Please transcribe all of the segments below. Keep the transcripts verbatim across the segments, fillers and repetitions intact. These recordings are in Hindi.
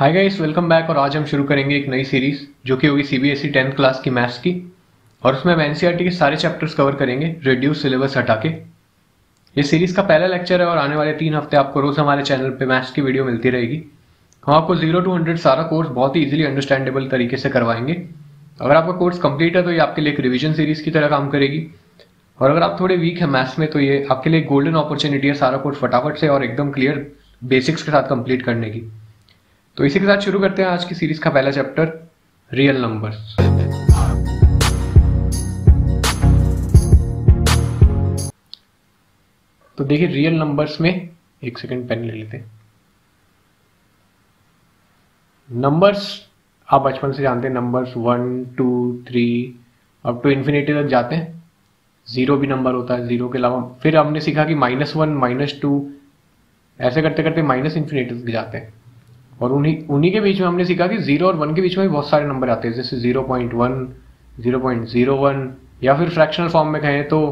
Hi guys, welcome back. और आज हम शुरू करेंगे एक नई सीरीज जो कि होगी सीबीएसई टेंथ क्लास की मैथ्स की। और उसमें हम एनसीईआरटी के सारे चैप्टर्स कवर करेंगे रिड्यूस सिलेबस हटा के। ये सीरीज का पहला लेक्चर है और आने वाले तीन हफ्ते आपको रोज हमारे चैनल पे मैथ्स की वीडियो मिलती रहेगी। हम आपको जीरो टू हंड्रेड सारा कोर्स बहुत ही इजीली अंडरस्टैंडेबल तरीके से करवाएंगे। अगर आपका कोर्स कंप्लीट है तो ये आपके लिए एक रिविजन सीरीज की तरह काम करेगी। और अगर आप थोड़े वीक है मैथ्स में तो ये आपके लिए गोल्डन अपॉर्चुनिटी है सारा कोर्स फटाफट से और एकदम क्लियर बेसिक्स के साथ कंप्लीट करने की। तो इसी के साथ शुरू करते हैं आज की सीरीज का पहला चैप्टर, रियल नंबर्स। तो देखिए, रियल नंबर्स में एक सेकंड पेन ले लेते हैं। नंबर्स आप बचपन से जानते हैं, नंबर्स वन टू थ्री अब टू इन्फिनिटी तक जाते हैं। जीरो भी नंबर होता है, जीरो के अलावा फिर हमने सीखा कि माइनस वन माइनस टू ऐसे करते करते माइनस इन्फिनिटी तक जाते हैं। और उन्हीं उन्हीं के बीच में हमने सीखा कि जीरो और वन के बीच में भी बहुत सारे नंबर आते हैं, जैसे zero point one, zero point zero one, या फिर फ्रैक्शनल फॉर्म में कहें तो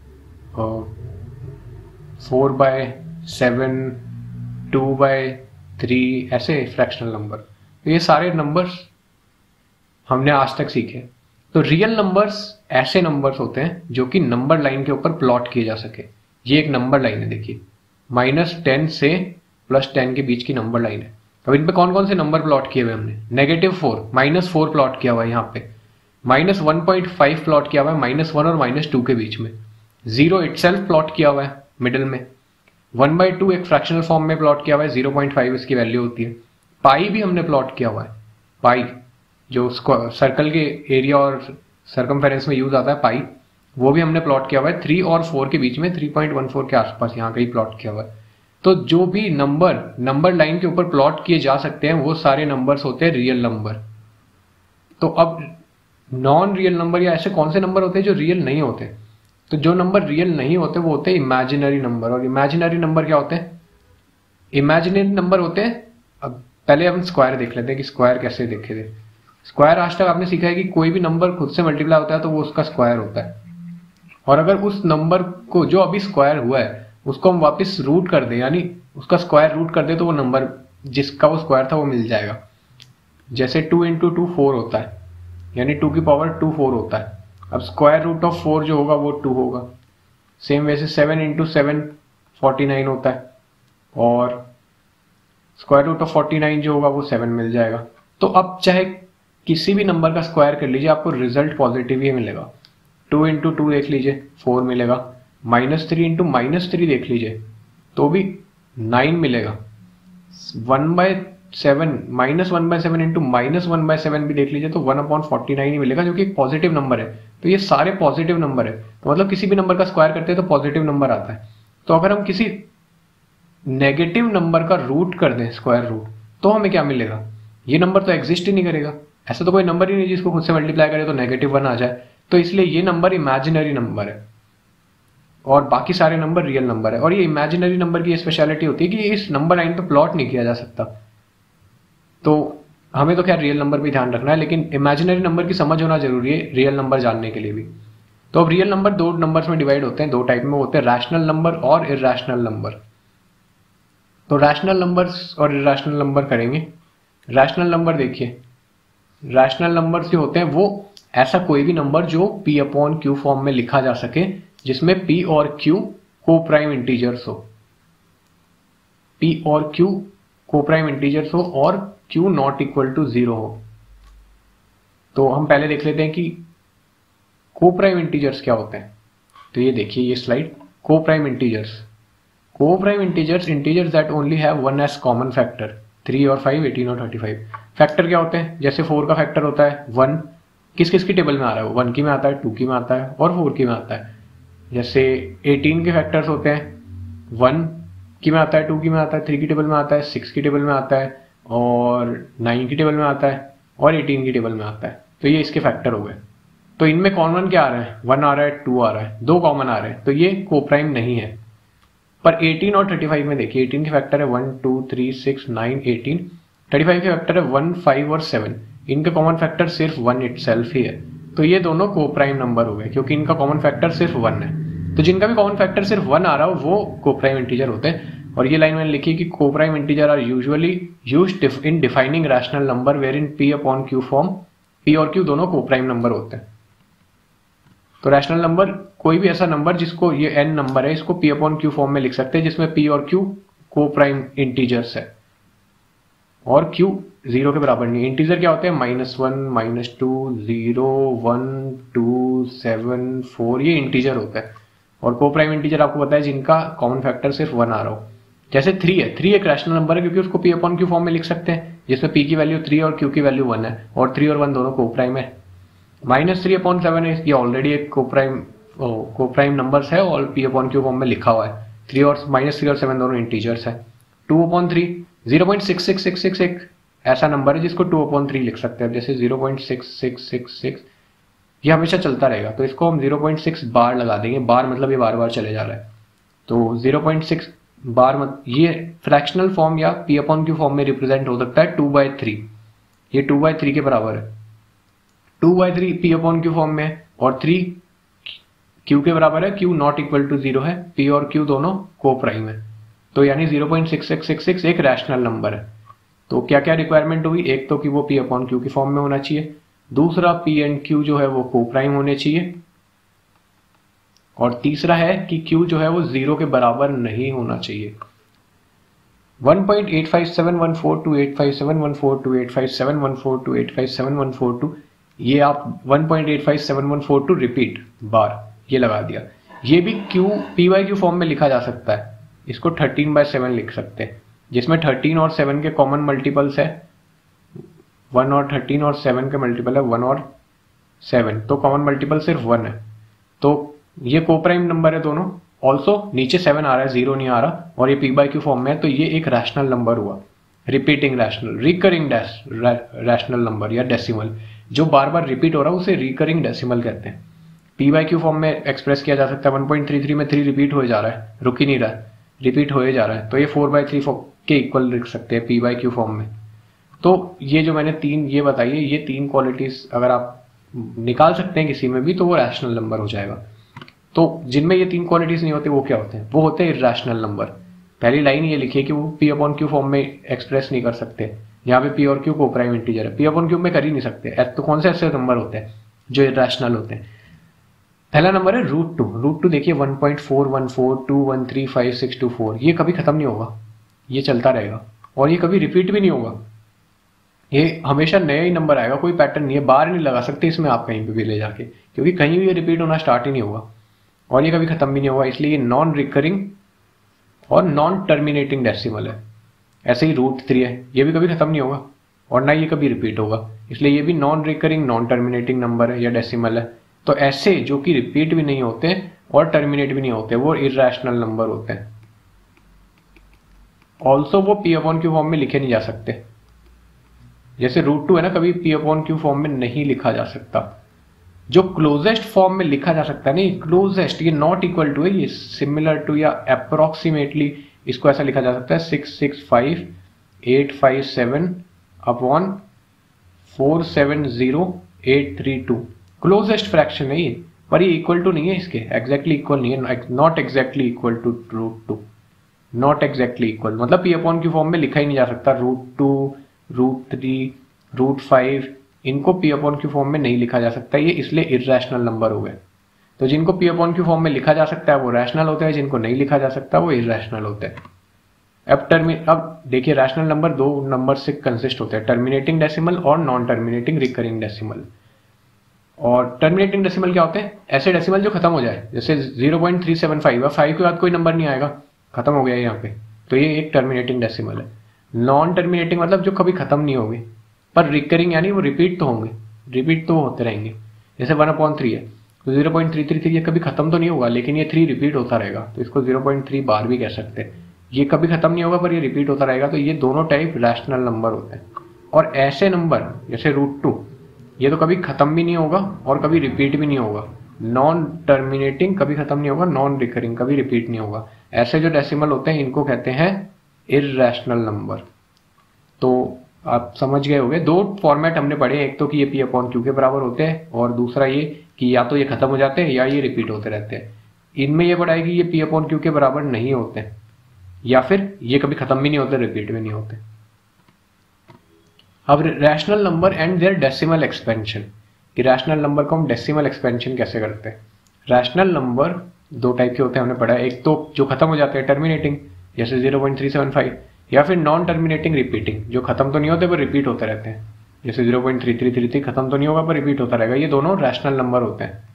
four by seven, two by three, ऐसे फ्रैक्शनल नंबर। तो ये सारे नंबर्स हमने आज तक सीखे। तो रियल नंबर्स ऐसे नंबर्स होते हैं जो कि नंबर लाइन के ऊपर प्लॉट किए जा सके। ये एक नंबर लाइन है, देखिए माइनस टेन से प्लस टेन के बीच की नंबर लाइन है। अब इन पे कौन कौन से नंबर प्लॉट किए हुए हमने? Negative four, minus four plot किया हुआ है यहाँ पे, minus one point five plot किया हुआ है माइनस वन और माइनस टू के बीच में, जीरो इटसेल्फ प्लॉट किया हुआ है मिडिल में, वन बाई टू एक फ्रैक्शनल फॉर्म में प्लॉट किया हुआ है, जीरो पॉइंट फाइव इसकी वैल्यू होती है, पाई भी हमने प्लॉट किया हुआ है, पाई जो सर्कल के एरिया और सर्कमफेरेंस में यूज आता है पाई, वो भी हमने प्लॉट किया हुआ है थ्री और फोर के बीच में, थ्री पॉइंट वन फोर के आसपास यहाँ कहीं प्लॉट किया हुआ है। तो जो भी नंबर नंबर लाइन के ऊपर प्लॉट किए जा सकते हैं वो सारे नंबर्स होते हैं रियल नंबर। तो अब नॉन रियल नंबर या ऐसे कौन से नंबर होते हैं जो रियल नहीं होते? तो जो नंबर रियल नहीं होते वो होते हैं इमेजिनरी नंबर। और इमेजिनरी नंबर क्या होते हैं? इमेजिनरी नंबर होते हैं, अब पहले हम स्क्वायर देख लेते हैं कि स्क्वायर कैसे देखे थे। स्क्वायर आज तक आपने सीखा है कि कोई भी नंबर खुद से मल्टीप्लाई होता है तो वो उसका स्क्वायर होता है। और अगर उस नंबर को जो अभी स्क्वायर हुआ है उसको हम वापस रूट कर दे, यानी उसका स्क्वायर रूट कर दे, तो वो नंबर जिसका वो स्क्वायर था वो मिल जाएगा। जैसे टू इंटू टू फोर होता है, यानी टू की पावर टू फोर होता है। अब स्क्वायर रूट ऑफ फोर जो होगा वो टू होगा। सेम वैसे seven into seven forty nine होता है, और square root of forty nine जो होगा वो सेवन मिल जाएगा। तो अब चाहे किसी भी नंबर का स्क्वायर कर लीजिए, आपको रिजल्ट पॉजिटिव ही मिलेगा। टू इंटू टू देख लीजिए, फोर मिलेगा। Minus three into minus three देख लीजिए तो भी नाइन मिलेगा। One by seven minus one by seven into minus one by seven भी देख लीजिए तो वन अपॉन फोर्टी नाइन ही मिलेगा, जो कि एक पॉजिटिव नंबर है। तो ये सारे पॉजिटिव नंबर है, तो मतलब किसी भी नंबर का स्क्वायर करते हैं तो पॉजिटिव नंबर आता है। तो अगर हम किसी नेगेटिव नंबर का रूट कर दें, स्क्वायर रूट, तो हमें क्या मिलेगा? ये नंबर तो एग्जिस्ट ही नहीं करेगा। ऐसा तो कोई नंबर ही नहीं जिसको खुद से मल्टीप्लाई करे तो नेगेटिव वन आ जाए। तो इसलिए ये नंबर इमेजिनरी नंबर है और बाकी सारे नंबर रियल नंबर है। और ये इमेजिनरी नंबर की स्पेशलिटी होती है कि इस नंबर लाइन पे प्लॉट नहीं किया जा सकता। तो हमें तो खैर रियल नंबर भी ध्यान रखना है, लेकिन इमेजिनरी नंबर की समझ होना जरूरी है रियल नंबर जानने के लिए भी। तो अब रियल नंबर दो नंबर्स में डिवाइड होते हैं, दो टाइप में होते हैं, रैशनल नंबर और इर्रेशनल नंबर। तो रैशनल नंबर्स और इर्रेशनल नंबर करेंगे। रैशनल नंबर देखिए, रैशनल नंबर जो होते हैं वो ऐसा कोई भी नंबर जो पी अपॉन क्यू फॉर्म में लिखा जा सके, जिसमें p और q को प्राइम इंटीजर्स हो, p और q को प्राइम इंटीजर्स हो और q not equal to zero हो। तो हम पहले देख लेते हैं कि को प्राइम इंटीजर्स क्या होते हैं। तो ये देखिए ये slide, coprime integers coprime integers integers that only have one as common factor, three और फाइव, एटीन और थर्टी फाइव। फैक्टर क्या होते हैं? जैसे फोर का फैक्टर होता है वन, किस किस की टेबल में आ रहा है? वन की में आता है, टू की में आता है और फोर की में आता है। जैसे एटीन के फैक्टर्स होते हैं, वन की में आता है, टू की में आता है, थ्री की टेबल में आता है, सिक्स की टेबल में आता है और नाइन की टेबल में आता है और एटीन की टेबल में आता है। तो ये इसके फैक्टर हो गए। तो इनमें कॉमन क्या आ रहा है? वन आ रहा है, टू आ रहा है, दो कॉमन आ रहे हैं, तो ये कोप्राइम नहीं है। पर एटीन और थर्टी फाइव में देखिए, एटीन के फैक्टर है one, two, three, six, nine, eighteen, thirty five के फैक्टर है वन, फाइव और सेवन। इनका कॉमन फैक्टर सिर्फ वन इटसेल्फ ही है। तो ये दोनों कोप्राइम नंबर हो गए क्योंकि इनका कॉमन फैक्टर सिर्फ वन है। तो जिनका भी कॉमन फैक्टर सिर्फ वन आ रहा हो वो कोप्राइम इंटीजर होते हैं। और ये लाइन मैंने लिखी कि coprime integer are usually used in defining rational number where in p upon q form, p और क्यू दोनों कोप्राइम नंबर होते हैं। तो रैशनल नंबर कोई भी ऐसा नंबर जिसको, ये एन नंबर है, इसको पी अपॉन क्यू फॉर्म में लिख सकते हैं जिसमें पी और क्यू कोप्राइम इंटीजर्स है और क्यू जीरो के बराबर नहीं है। इंटीजर क्या होते हैं? Minus one, minus two, zero, one, two, seven, four, ये इंटीजर होता है। और कोप्राइम इंटीजर आपको पता है जिनका कॉमन फैक्टर सिर्फ वन आ रहा हो। जैसे थ्री है, थ्री एक रैशनल नंबर है क्योंकि उसको पी अपॉन क्यू फॉर्म में लिख सकते हैं जिसमें पी की वैल्यू थ्री और क्यू की वैल्यू वन है और थ्री और वन दोनों कोप्राइम है। माइनस थ्री अपॉन सेवन है, ये ऑलरेडी एक कोप्राइम कोप्राइम नंबर्स है और पी अपॉन क्यू फॉर्म में लिखा हुआ है। थ्री और माइनस थ्री और सेवन दोनों इंटीजर्स है। Two upon three, zero point six six six six एक ऐसा नंबर है जिसको टू अपॉन थ्री लिख सकते हैं। जैसे zero point six six six six ये हमेशा चलता रहेगा, तो इसको हम जीरो पॉइंट सिक्स बार लगा देंगे। बार मतलब ये बार बार चले जा रहा है, तो जीरो पॉइंट सिक्स बार मत, ये फ्रैक्शनल फॉर्म या पी अपॉन क्यू फॉर्म में रिप्रेजेंट हो सकता है टू बाई थ्री। ये टू बाई थ्री के बराबर है। Two by three p upon q form में है और थ्री क्यू के बराबर है। Q not equal to zero है, पी और क्यू दोनों को प्राइम है, तो यानी zero point six six six six एक रैशनल नंबर है। तो क्या क्या रिक्वायरमेंट हुई? एक तो कि वो पी अपॉन क्यू की फॉर्म में होना चाहिए, दूसरा पी एंड क्यू जो है वो को प्राइम होने चाहिए, और तीसरा है कि क्यू जो है वो जीरो के बराबर नहीं होना चाहिए। One point eight five seven one four two eight five seven one four two eight five seven one four two eight five seven one four two, ये आप one point eight five seven one four two repeat बार ये लगा दिया। ये भी q p by q form में लिखा जा सकता है। इसको थर्टीन बाय सेवन लिख सकते हैं, जिसमें थर्टीन और सेवन के कॉमन मल्टीपल्स है। वन और थर्टीन और सेवन के मल्टीपल है वन और सेवन, तो कॉमन मल्टीपल सिर्फ वन है। तो ये कोप्राइम नंबर है दोनों। ऑल्सो नीचे सेवन आ रहा है, जीरो नहीं आ रहा, और ये पी बाई क्यू फॉर्म में है, तो ये एक रैशनल नंबर हुआ। Repeating rational, recurring rational number या डेसिमल, जो बार बार रिपीट हो रहा है उसे रिकरिंग डेसिमल कहते हैं। पी बाई क्यू फॉर्म में एक्सप्रेस किया जा सकता है। वन पॉइंट थ्री थ्री में थ्री रिपीट हो जा रहा है, रुक ही नहीं रहा है, रिपीट हो जा रहा है, तो ये फोर बाई थ्री के इक्वल लिख सकते हैं पी बाई क्यू फॉर्म में। तो ये जो मैंने तीन ये बताई है, ये तीन क्वालिटीज अगर आप निकाल सकते हैं किसी में भी तो वो रैशनल नंबर हो जाएगा। तो जिनमें ये तीन क्वालिटीज नहीं होते वो क्या होते हैं? वो होते हैं इर्रेशनल नंबर। पहली लाइन ये लिखी है कि वो पी अपॉन क्यू फॉर्म में एक्सप्रेस नहीं कर सकते। यहाँ पे पी और क्यू को प्राइम इंटीजर है, पी अपॉन क्यू में कर ही नहीं सकते। तो कौन से ऐसे नंबर होते हैं जो इर्रेशनल होते हैं? पहला नंबर है रूट टू। रूट टू देखिए one point four one four two one three five six two four, ये कभी खत्म नहीं होगा, ये चलता रहेगा और ये कभी रिपीट भी नहीं होगा। ये हमेशा नया ही नंबर आएगा, कोई पैटर्न नहीं है, बार नहीं लगा सकते इसमें आप कहीं पे भी ले जाके, क्योंकि कहीं भी ये रिपीट होना स्टार्ट ही नहीं होगा और ये कभी खत्म भी नहीं होगा। इसलिए ये नॉन रिकरिंग और नॉन टर्मिनेटिंग डेसिमल है। ऐसे ही रूट थ्री है, ये भी कभी खत्म नहीं होगा और ना ये कभी रिपीट होगा, इसलिए ये भी non recurring non terminating number है या डेसिमल है। तो ऐसे जो कि रिपीट भी नहीं होते और टर्मिनेट भी नहीं होते वो इर्रेशनल नंबर होते हैं। ऑल्सो वो पी अपॉन क्यू फॉर्म में लिखे नहीं जा सकते। जैसे रूट टू है ना, कभी पी अपॉन क्यू फॉर्म में नहीं लिखा जा सकता। जो क्लोजेस्ट फॉर्म में लिखा जा सकता है ना, क्लोजेस्ट, ये नॉट इक्वल टू है, ये सिमिलर टू या अप्रोक्सीमेटली इसको ऐसा लिखा जा सकता है six six five eight five seven upon four seven zero eight three two. Closest fraction है ये, पर ये इक्वल टू नहीं है इसके, एग्जैक्टली इक्वल नहीं है, not exactly equal to root two, not exactly equal मतलब पी अपॉन क्यू फॉर्म में लिखा ही नहीं जा सकता। Root two, root three, root five, इनको पी अपॉन क्यू फॉर्म में नहीं लिखा जा सकता, ये इसलिए इर्रेशनल नंबर हो गए। तो जिनको पी अपॉन क्यू फॉर्म में लिखा जा सकता है वो रैशनल होते हैं, जिनको नहीं लिखा जा सकता वो इर्रेशनल होते हैं। अब टर्मि अब देखिए रैशनल नंबर दो नंबर से कंसिस्ट होते हैं, टर्मिनेटिंग डेसिमल और नॉन टर्मिनेटिंग रिकरिंग डेसिमल। और टर्मिनेटिंग डेसिमल क्या होते हैं? ऐसे डेसिमल जो खत्म हो जाए, जैसे zero point three seven five है, फाइव के बाद कोई नंबर नहीं आएगा, खत्म हो गया यहाँ पे, तो ये एक टर्मिनेटिंग डेसिमल है। नॉन टर्मिनेटिंग मतलब जो कभी खत्म नहीं होगी, पर रिकरिंग यानी वो रिपीट तो होंगे, रिपीट तो होते रहेंगे। जैसे वन अपॉइंट थ्री है, तो zero point three three three ये कभी खत्म तो नहीं होगा, लेकिन ये थ्री रिपीट होता रहेगा, तो इसको जीरो पॉइंट थ्री बार भी कह सकते हैं। ये कभी खत्म नहीं होगा पर ये रिपीट होता रहेगा, तो ये दोनों टाइप रैशनल नंबर होते हैं। और ऐसे नंबर जैसे रूट टू, ये तो कभी खत्म भी नहीं होगा और कभी रिपीट भी नहीं होगा। नॉन टर्मिनेटिंग कभी खत्म नहीं होगा, नॉन रिकरिंग कभी रिपीट नहीं होगा। ऐसे जो डेसिमल होते हैं इनको कहते हैं इर्रेशनल नंबर। तो आप समझ गए होंगे, दो फॉर्मेट हमने पढ़े, एक तो कि ये पी अपॉन क्यू के बराबर होते हैं और दूसरा ये कि या तो ये खत्म हो जाते हैं या ये रिपीट होते रहते हैं। इनमें ये पढ़ा है कि ये पी अपॉन क्यू के बराबर नहीं होते हैं, या फिर ये कभी खत्म भी नहीं होते, रिपीट भी नहीं होते। अब rational number and their decimal expansion, कि रैशनल नंबर को हम डेसिमल एक्सपेंशन कैसे करते हैं। रैशनल नंबर दो टाइप के होते हैं, हमने पढ़ा है, एक तो जो खत्म हो जाते हैं टर्मिनेटिंग जैसे zero point three seven five, या फिर नॉन टर्मिनेटिंग रिपीटिंग जो खत्म तो नहीं होते पर रिपीट होते रहते हैं, जैसे zero point three three three three खत्म तो नहीं होगा पर रिपीट होता रहेगा। ये दोनों रैशनल नंबर होते हैं।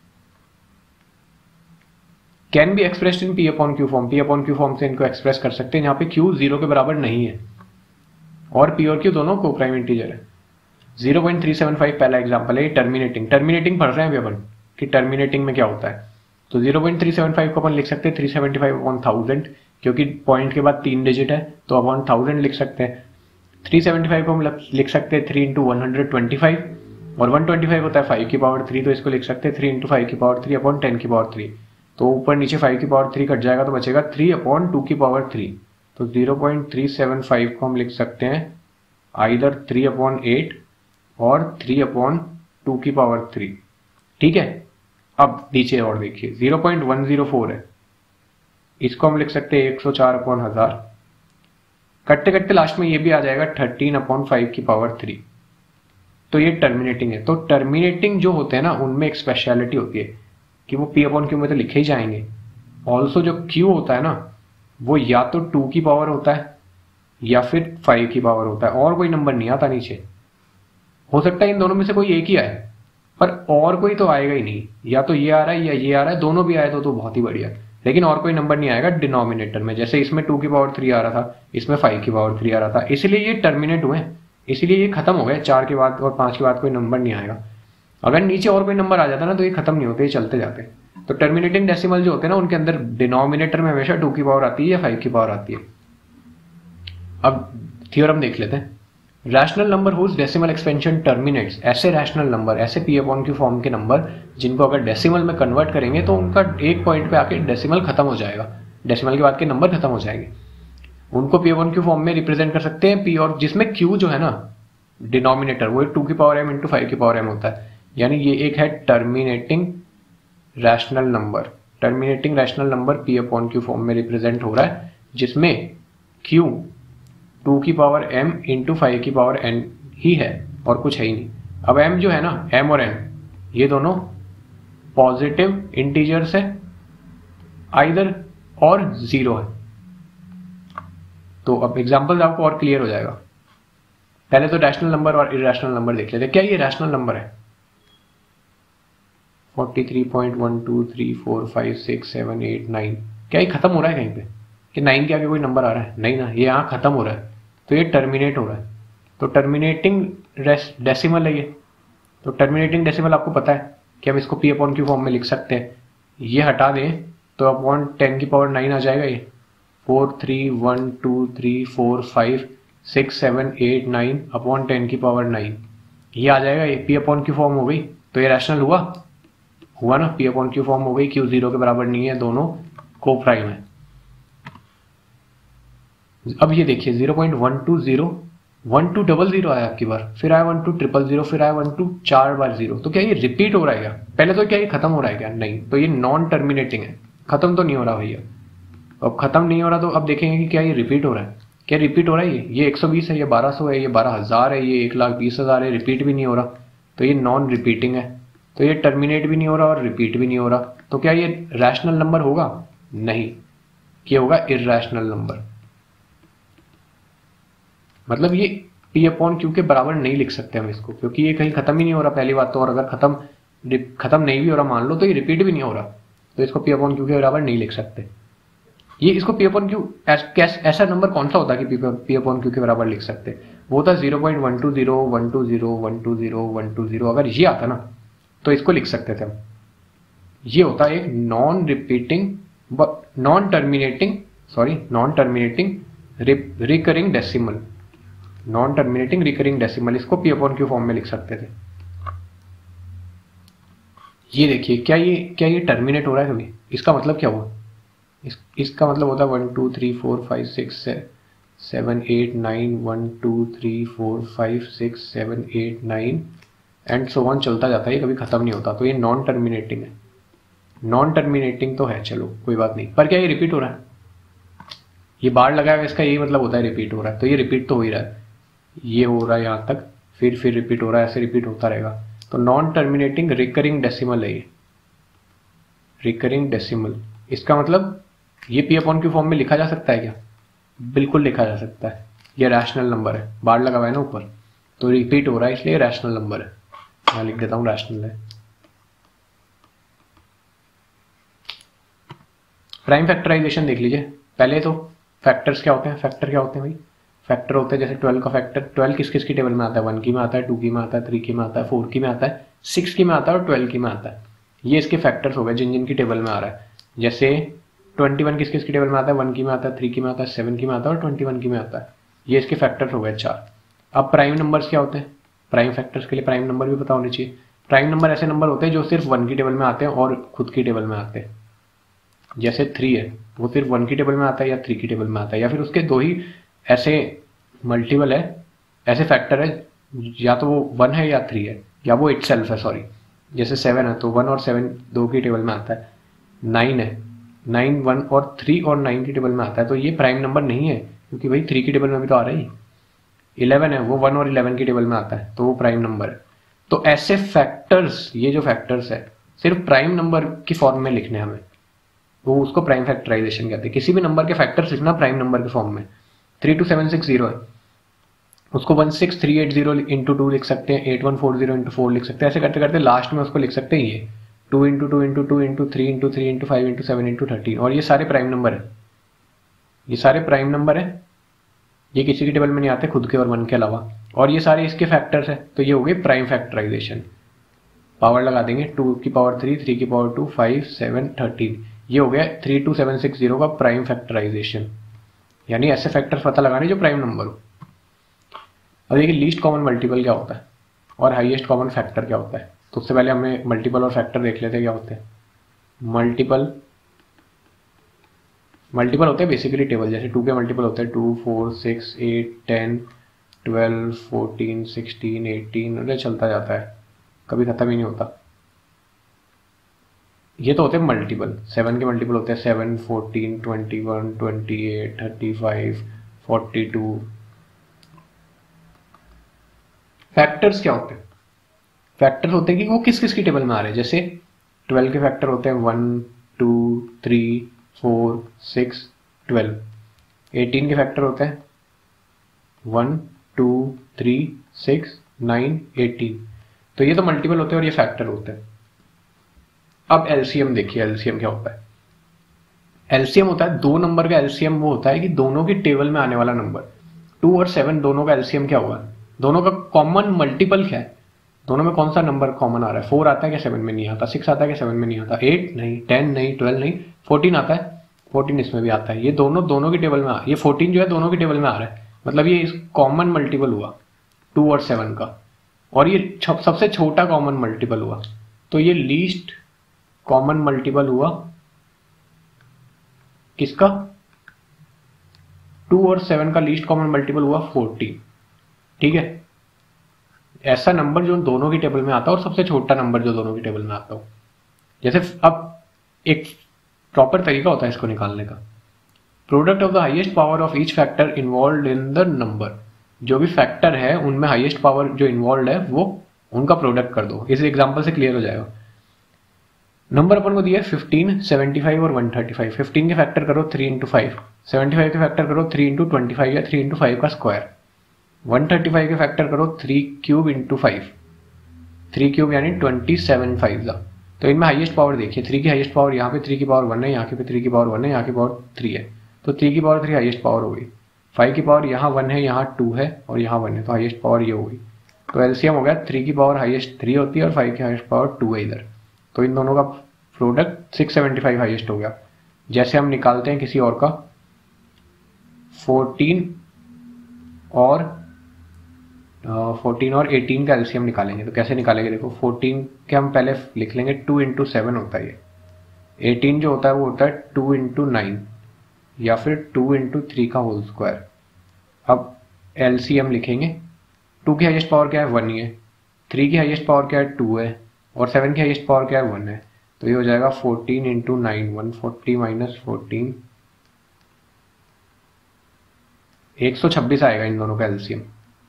Can be expressed in p upon q form, p upon q form से इनको एक्सप्रेस कर सकते हैं जहां पे क्यू जीरो के बराबर नहीं है और पी और क्यू दोनों को प्राइम इंटीजर है। Zero point three seven five पहला एग्जांपल है, टर्मिनेटिंग टर्मिनेटिंग पढ़ रहे हैं अभी अपन कि टर्मिनेटिंग में क्या होता है। तो zero point three seven five को अपन लिख सकते हैं three seventy five upon thousand, क्योंकि पॉइंट के बाद तीन डिजिट है तो अपॉन थाउजेंड लिख सकते हैं। थ्री सेवेंटी फाइव को हम लिख सकते हैं three into one hundred twenty five और वन ट्वेंटी फाइव होता है फाइव की पावर थ्री, तो इसको लिख सकते हैं थ्री इंटू फाइव की पावर थ्री अपॉन टेन की पावर थ्री। तो ऊपर नीचे फाइव की पावर थ्री कट जाएगा तो बचेगा थ्री अपॉन टू की पावर थ्री। तो zero point three seven five को हम लिख सकते हैं आइदर थ्री अपॉन एट और थ्री अपॉन टू की पावर थ्री। ठीक है, अब नीचे और देखिए zero point one zero four है, इसको हम लिख सकते हैं एक सौ चार अपॉन हजार, कटते कटते लास्ट में ये भी आ जाएगा थर्टीन अपॉन फाइव की पावर थ्री। तो ये टर्मिनेटिंग है। तो टर्मिनेटिंग जो होते हैं ना उनमें एक स्पेशलिटी होती है कि वो पी अपॉन क्यू में तो लिखे ही जाएंगे। ऑल्सो जो क्यू होता है ना वो या तो टू की पावर होता है या फिर फाइव की पावर होता है, और कोई नंबर नहीं आता नीचे। हो सकता है इन दोनों में से कोई एक ही आए पर और कोई तो आएगा ही नहीं, या तो ये आ रहा है या ये आ रहा है, दोनों भी आए तो, तो बहुत ही बढ़िया, लेकिन और कोई नंबर नहीं आएगा डिनोमिनेटर में। जैसे इसमें टू की पावर थ्री आ रहा था, इसमें फाइव की पावर थ्री आ रहा था, इसलिए ये टर्मिनेट हुए, इसलिए ये खत्म हो गए। चार के बाद और पांच के बाद कोई नंबर नहीं आएगा। अगर नीचे और कोई नंबर आ जाता ना तो ये खत्म नहीं होते, ये चलते जाते। तो टर्मिनेटिंग डेसिमल जो होते हैं ना उनके अंदर डिनोमिनेटर में हमेशा टू की पावर आती है या फाइव की पावर आती है। अब थ्योरम देख लेते हैं। Rational number whose decimal expansion terminates, ऐसे रैशनल नंबर, ऐसे पी अपॉन क्यू फॉर्म के नंबर जिनको अगर डेसिमल में कन्वर्ट करेंगे तो उनका एक पॉइंट पे आके डेसिमल खत्म हो जाएगा, डेसिमल के बाद के नंबर खत्म हो जाएंगे। उनको पी अपॉन क्यू फॉर्म में रिप्रेजेंट कर सकते हैं पी, और जिसमें क्यू जो है ना डिनोमिनेटर वो टू की पावर एम इंटू फाइव की पावर एम होता है। यानी ये एक है terminating rational number. Terminating rational number p upon q form में रिप्रेजेंट हो रहा है जिसमें क्यू टू की पावर m इंटू फाइव की पावर n ही है और कुछ है ही नहीं। अब m जो है ना, m और n ये दोनों पॉजिटिव इंटीजर्स है आइदर और जीरो है। तो अब एग्जांपल आपको और क्लियर हो जाएगा। पहले तो रैशनल नंबर और इरैशनल नंबर देख लेते हैं। क्या ये रैशनल नंबर है? Forty three point one two three four five six seven eight nine, क्या ये खत्म हो रहा है कहीं पे कि नाइन के आगे कोई नंबर आ रहा है? नहीं ना, ये यहाँ खत्म हो रहा है तो ये टर्मिनेट हो रहा है। तो टर्मिनेटिंग डेसिमल है ये। तो टर्मिनेटिंग डेसिमल आपको पता है कि हम इसको पी अपॉन क्यू फॉर्म में लिख सकते हैं। ये हटा दें तो अपॉन टेन की पावर नाइन आ जाएगा। ये four three one two three four five six seven eight nine upon ten की पावर नाइन, ये आ जाएगा। ये पी अपॉन क्यू फॉर्म हो गई। तो ये रैशनल हुआ हुआ ना, पी अपॉन क्यू फॉर्म हो गई। क्यू जीरो के बराबर नहीं है, दोनों को प्राइम है। अब ये देखिए zero point one two zero one two double zero आया आपकी बार, फिर आया वन टू ट्रिपल जीरो, फिर आया वन टू चार बार जीरो। तो क्या ये रिपीट हो रहा है क्या? पहले तो क्या ये खत्म हो रहा है क्या? नहीं। तो ये नॉन टर्मिनेटिंग है, खत्म तो नहीं हो रहा भैया। अब खत्म नहीं हो रहा तो अब देखेंगे कि क्या ये रिपीट हो रहा है। क्या रिपीट हो रहा है? ये ये एक सौ बीस है, ये बारह सौ है, ये बारह हजार है, ये एक लाख बीस हजार है, रिपीट भी नहीं हो रहा। तो ये नॉन रिपीटिंग है। तो ये टर्मिनेट भी नहीं हो रहा और रिपीट भी नहीं हो रहा। तो क्या ये रैशनल नंबर होगा? नहीं, ये होगा इरैशनल नंबर। मतलब ये पी अपॉन क्यू के बराबर नहीं लिख सकते हम इसको, क्योंकि ये कहीं खत्म ही नहीं हो रहा पहली बात तो, और अगर खत्म खत्म नहीं भी हो रहा मान लो तो ये रिपीट भी नहीं हो रहा, तो इसको पी अपॉन क्यू के बराबर नहीं लिख सकते। ये इसको पी अपॉन क्यू ऐसा नंबर कौन सा होता है कि पी अपॉन क्यू के बराबर लिख सकते? वो होता है zero point one two zero one two zero one two zero one two zero. अगर ये आता ना तो इसको लिख सकते थे हम। ये होता है एक non repeating non terminating sorry non terminating recurring decimal, non terminating recurring decimal. इसको पी अपॉन क्यू फॉर्म में लिख सकते थे। ये देखिए क्या ये क्या ये टर्मिनेट हो रहा है कभी? इसका मतलब क्या हुआ? इस, इसका मतलब होता है one two three four five six seven eight nine one two three four five six seven eight nine and so on चलता जाता है, ये कभी खत्म नहीं होता। तो ये नॉन टर्मिनेटिंग है। नॉन टर्मिनेटिंग तो है, चलो कोई बात नहीं, पर क्या ये रिपीट हो रहा है? ये बार लगा है, इसका यही मतलब होता है रिपीट हो रहा है, तो ये रिपीट तो हो ही रहा है, ये हो रहा है यहाँ तक, फिर फिर रिपीट हो रहा है, ऐसे रिपीट होता रहेगा। तो नॉन टर्मिनेटिंग रिकरिंग डेसिमल है ये, रिकरिंग डेसिमल। इसका मतलब ये पी अपॉन क्यू फॉर्म में लिखा जा सकता है क्या? बिल्कुल लिखा जा सकता है। ये रैशनल नंबर है, बार लगा हुआ है ना ऊपर, तो रिपीट हो रहा है इसलिए रैशनल नंबर है। मैं लिख देता हूँ रैशनल है। प्राइम फैक्टराइजेशन देख लीजिए। पहले तो फैक्टर्स क्या होते हैं, फैक्टर क्या होते हैं भाई? फैक्टर होते हैं जैसे ट्वेल्व का फैक्टर, ट्वेल्व किस किस की टेबल में आता है? वन की में आता है, टू की में आता है, थ्री की में आता है, फोर की में आता है, सिक्स की में आता है और ट्वेल्व की में आता है। ये इसके फैक्टर्स हो गए जिन जिन की टेबल में आ रहा है। जैसे ट्वेंटी वन किस किस की टेबल में आता है? वन की में आता है, थ्री की में आता है, सेवन की में आता है और ट्वेंटी वन की में आता है। ये इसके फैक्टर्स हो गए चार। अब प्राइम नंबर्स क्या होते हैं? प्राइम फैक्टर्स के लिए प्राइम नंबर भी पता होने चाहिए। प्राइम नंबर ऐसे नंबर होते हैं जो सिर्फ वन की टेबल में आते हैं और खुद की टेबल में आते हैं। जैसे थ्री है, वो सिर्फ वन की टेबल में आता है या थ्री की टेबल में आता है, या फिर उसके दो ही ऐसे मल्टीपल है, ऐसे फैक्टर है, या तो वो वन है या थ्री है, या वो इटसेल्फ है, सॉरी। जैसे सेवन है तो वन और सेवन दो की टेबल में आता है। नाइन है, नाइन वन और थ्री और नाइन की टेबल में आता है, तो ये प्राइम नंबर नहीं है क्योंकि भाई थ्री की टेबल में भी तो आ रहा है। इलेवन है, वो वन और इलेवन की टेबल में आता है, तो वो प्राइम नंबर है। तो ऐसे फैक्टर्स, ये जो फैक्टर्स है सिर्फ प्राइम नंबर की फॉर्म में लिखने हमें, वो उसको प्राइम फैक्टराइजेशन कहते हैं। किसी भी नंबर के फैक्टर्स लिखना प्राइम नंबर के फॉर्म में। Three two seven six zero है, उसको one six three eight zero into two लिख सकते हैं, eight one four zero into four लिख सकते हैं। ऐसे करते करते लास्ट में उसको लिख सकते हैं ये two into two into two into three into three into five into seven into thirteen. और ये सारे प्राइम नंबर है, ये सारे प्राइम नंबर है, ये किसी की टेबल में नहीं आते खुद के और वन के अलावा, और ये सारे इसके फैक्टर्स है। तो ये हो गए प्राइम फैक्टराइजेशन। पावर लगा देंगे, टू की पावर थ्री, थ्री की power two, five, seven, thirteen. ये हो गया three two seven six zero का प्राइम फैक्टराइजेशन, यानी ऐसे फैक्टर्स पता लगाने जो प्राइम नंबर हो। अब देखिए लीस्ट कॉमन मल्टीपल क्या होता है और हाईएस्ट कॉमन फैक्टर क्या होता है। तो उससे पहले हमें मल्टीपल और फैक्टर देख लेते हैं क्या होते हैं। मल्टीपल मल्टीपल होते हैं बेसिकली टेबल, जैसे टू के मल्टीपल होते हैं two, four, six, eight, ten, twelve, fourteen, sixteen, eighteen, और चलता जाता है, कभी खत्म ही नहीं होता। ये तो होते हैं मल्टीपल। सेवन के मल्टीपल होते हैं seven, fourteen, twenty one, twenty eight, thirty five, forty two. Factors क्या होते हैं? फैक्टर्स होते हैं कि वो किस किस की टेबल में आ रहे हैं। जैसे ट्वेल्व के फैक्टर होते हैं one, two, three, four, six, twelve. Eighteen के फैक्टर होते हैं one, two, three, six, nine, eighteen. तो ये तो मल्टीपल होते हैं और ये फैक्टर होते हैं। अब एलसीएम देखिए, एलसीएम क्या होता है। एलसीएम होता है दो नंबर का एलसीएम, वो होता है कि दोनों की टेबल में आने वाला नंबर। टू और सेवन दोनों का एलसीएम क्या होगा? दोनों का कॉमन मल्टीपल क्या है? दोनों में कौन सा नंबर कॉमन आ रहा है? फोर आता है क्या सेवन में नहीं आता? सिक्स आता है क्या सेवन में नहीं आता? एट नहीं, टेन नहीं, ट्वेल्व नहीं, फोर्टीन आता है, फोर्टीन इसमें भी आता है। ये दोनों दोनों की टेबल में आ, ये फोर्टीन जो है दोनों की टेबल में आ रहा है, मतलब ये कॉमन मल्टीपल हुआ टू और सेवन का, और ये सबसे छोटा कॉमन मल्टीपल हुआ। तो ये लीस्ट कॉमन मल्टीपल हुआ किसका? टू और सेवन का लीस्ट कॉमन मल्टीपल हुआ फोर्टीन। ठीक है, ऐसा नंबर जो दोनों की टेबल में आता है और सबसे छोटा नंबर जो दोनों की टेबल में आता हो। जैसे अब एक प्रॉपर तरीका होता है इसको निकालने का। Product of the highest power of each factor involve in the number. जो भी फैक्टर है उनमें हाईएस्ट पावर जो इन्वॉल्व है वो उनका प्रोडक्ट कर दो। इस एग्जांपल से क्लियर हो जाएगा। नंबर अपन को दिया फिफ्टीन, सेवेंटी फाइव और वन थर्टी फाइव। फिफ्टीन के फैक्टर करो three into five, seventy five के फैक्टर करो थ्री इंटू ट्वेंटी फाइव या थ्री इंटू फाइव का स्क्वायर, वन थर्टी फाइव के फैक्टर करो three cube into five, three cube यानी ट्वेंटी सेवन फाइव का। तो इनमें हाईएस्ट पावर देखिए, थ्री की हाईएस्ट पावर यहाँ पे थ्री की पावर वन है, यहाँ पे थ्री की पावर वन है, यहाँ की पावर थ्री है, तो थ्री की पावर थ्री हाईएस्ट पावर हो गई। फाइव की पावर यहाँ वन है, यहाँ टू है और यहाँ वन है, तो हाईएस्ट पावर ये हो गई। तो एलसीएम हो गया थ्री की पावर हाईएस्ट थ्री होती है और फाइव की हाईएस्ट पावर टू है इधर, तो इन दोनों का product six seventy five highest हो गया। जैसे हम निकालते हैं किसी और का फोर्टीन और फोर्टीन और एटीन का एलसीएम निकालेंगे, तो कैसे निकालेंगे देखो। फोर्टीन के हम पहले लिख लेंगे टू इंटू सेवन होता है ये, एटीन जो होता है वो होता है टू इंटू नाइन या फिर टू इंटू थ्री का होल स्क्वायर। अब एलसीएम लिखेंगे, टू की हाईएस्ट पावर क्या है वन ही है, थ्री की हाईएस्ट पावर क्या है टू है और सेवन की हाईएस्ट पावर क्या है वन है, तो ये हो जाएगा fourteen into nine, one forty minus fourteen एक सौ छब्बीस आएगा इन दोनों का एलसीएम।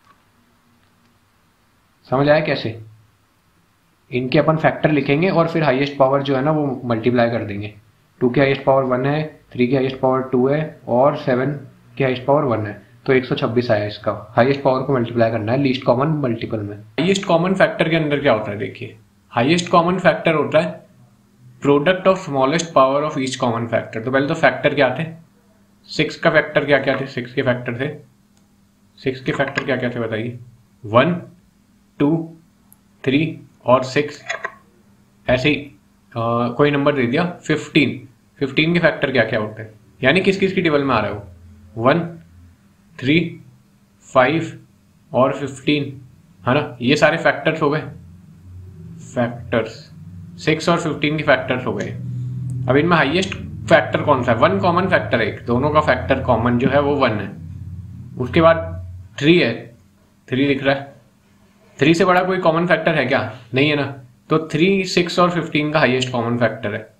समझ आया कैसे? इनके अपन फैक्टर लिखेंगे और फिर हाईएस्ट पावर जो है ना वो मल्टीप्लाई कर देंगे। टू की हाईएस्ट पावर वन है, थ्री की हाईएस्ट पावर टू है और सेवन की हाईएस्ट पावर वन है, तो एक सौ छब्बीस आया। इसका हाईएस्ट पावर को मल्टीप्लाई करना है लीस्ट कॉमन मल्टीपल में। हाईएस्ट कॉमन फैक्टर के अंदर क्या होता है देखिए, हाईएस्ट कॉमन फैक्टर होता है product of smallest power of each common factor. तो पहले तो फैक्टर क्या थे, सिक्स का फैक्टर क्या क्या थे, सिक्स के फैक्टर थे सिक्स के फैक्टर क्या क्या थे बताइए, वन, टू, थ्री और सिक्स। ऐसे ही आ, कोई नंबर दे दिया फिफ्टीन, फिफ्टीन के फैक्टर क्या क्या होते हैं, यानी किस किस की टेबल में आ रहा है वो, वन, थ्री, फाइव और फिफ्टीन, है ना। ये सारे फैक्टर्स हो गए, फैक्टर्स सिक्स और फिफ्टीन के फैक्टर्स हो गए। अब इनमें हाईएस्ट फैक्टर कौन सा है, वन कॉमन फैक्टर है, दोनों का फैक्टर कॉमन जो है वो वन है। उसके बाद थ्री है, थ्री दिख रहा है, थ्री से बड़ा कोई कॉमन फैक्टर है क्या, नहीं है ना। तो थ्री, सिक्स और फिफ्टीन का हाईएस्ट कॉमन फैक्टर है,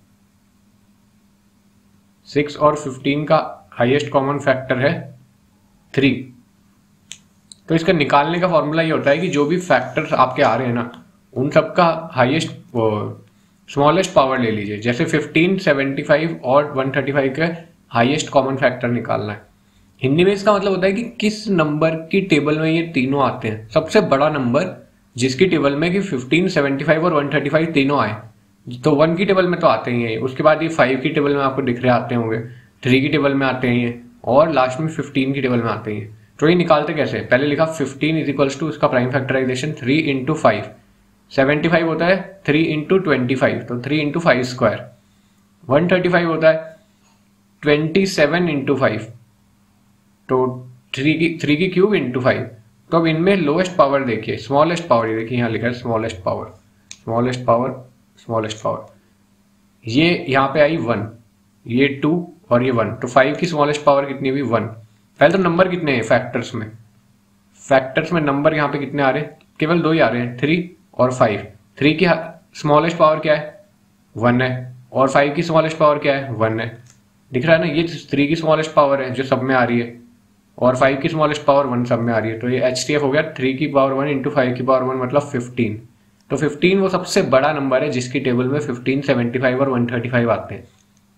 सिक्स और फिफ्टीन का हाईएस्ट कॉमन फैक्टर है थ्री। तो इसका निकालने का फॉर्मूला ये होता है कि जो भी फैक्टर्स आपके आ रहे हैं ना उन सबका हाईएस्ट स्मॉलेस्ट पावर ले लीजिए। जैसे फिफ्टीन, सेवेंटी फाइव और वन थर्टी फाइव के हाईएस्ट कॉमन फैक्टर निकालना है। हिंदी में इसका मतलब होता है कि किस नंबर की टेबल में ये तीनों आते हैं, सबसे बड़ा नंबर जिसकी टेबल में कि फिफ्टीन, सेवेंटी फाइव और वन थर्टी फाइव तीनों आए। तो वन की टेबल में तो आते ही हैं, उसके बाद ये फाइव की टेबल में आपको दिख रहे आते होंगे, थ्री की टेबल में आते हैं और लास्ट में फिफ्टीन की टेबल में आते हैं। तो ये निकालते कैसे, पहले लिखा फिफ्टीन इज इक्वल्स टू इसका prime factorization three into five, seventy five होता है थ्री इंटू ट्वेंटी फाइव तो three into five square, one thirty five होता है ट्वेंटी सेवन इंटू फाइव तो थ्री की थ्री की क्यूब इंटू फाइव। तो अब इनमें लोएस्ट पावर देखिए, स्मॉलेस्ट पावर, ये देखिए यहाँ लिखा है smallest power, smallest power, smallest power, ये यहाँ पे आई वन, ये टू और ये वन। तो फाइव की स्मॉलेस्ट पावर कितनी हुई, वन। पहले तो नंबर कितने हैं फैक्टर्स में, फैक्टर्स में नंबर यहाँ पे कितने आ रहे हैं, केवल दो ही आ रहे हैं, थ्री और फाइव। थ्री की स्मॉलेस्ट पावर क्या है, वन है, और फाइव की स्मॉलेस्ट पावर क्या है, वन है। दिख रहा है ना, ये थ्री की स्मॉलेस्ट पावर है जो सब में आ रही है और फाइव की स्मॉलेस्ट पावर वन सब में आ रही है। तो ये एच टी एफ हो गया थ्री की पावर वन इंटू फाइव की पावर वन मतलब फिफ्टीन। तो फिफ्टीन वो सबसे बड़ा नंबर है जिसकी टेबल में फिफ्टीन, सेवेंटी फाइव और वन थर्टी फाइव आते हैं।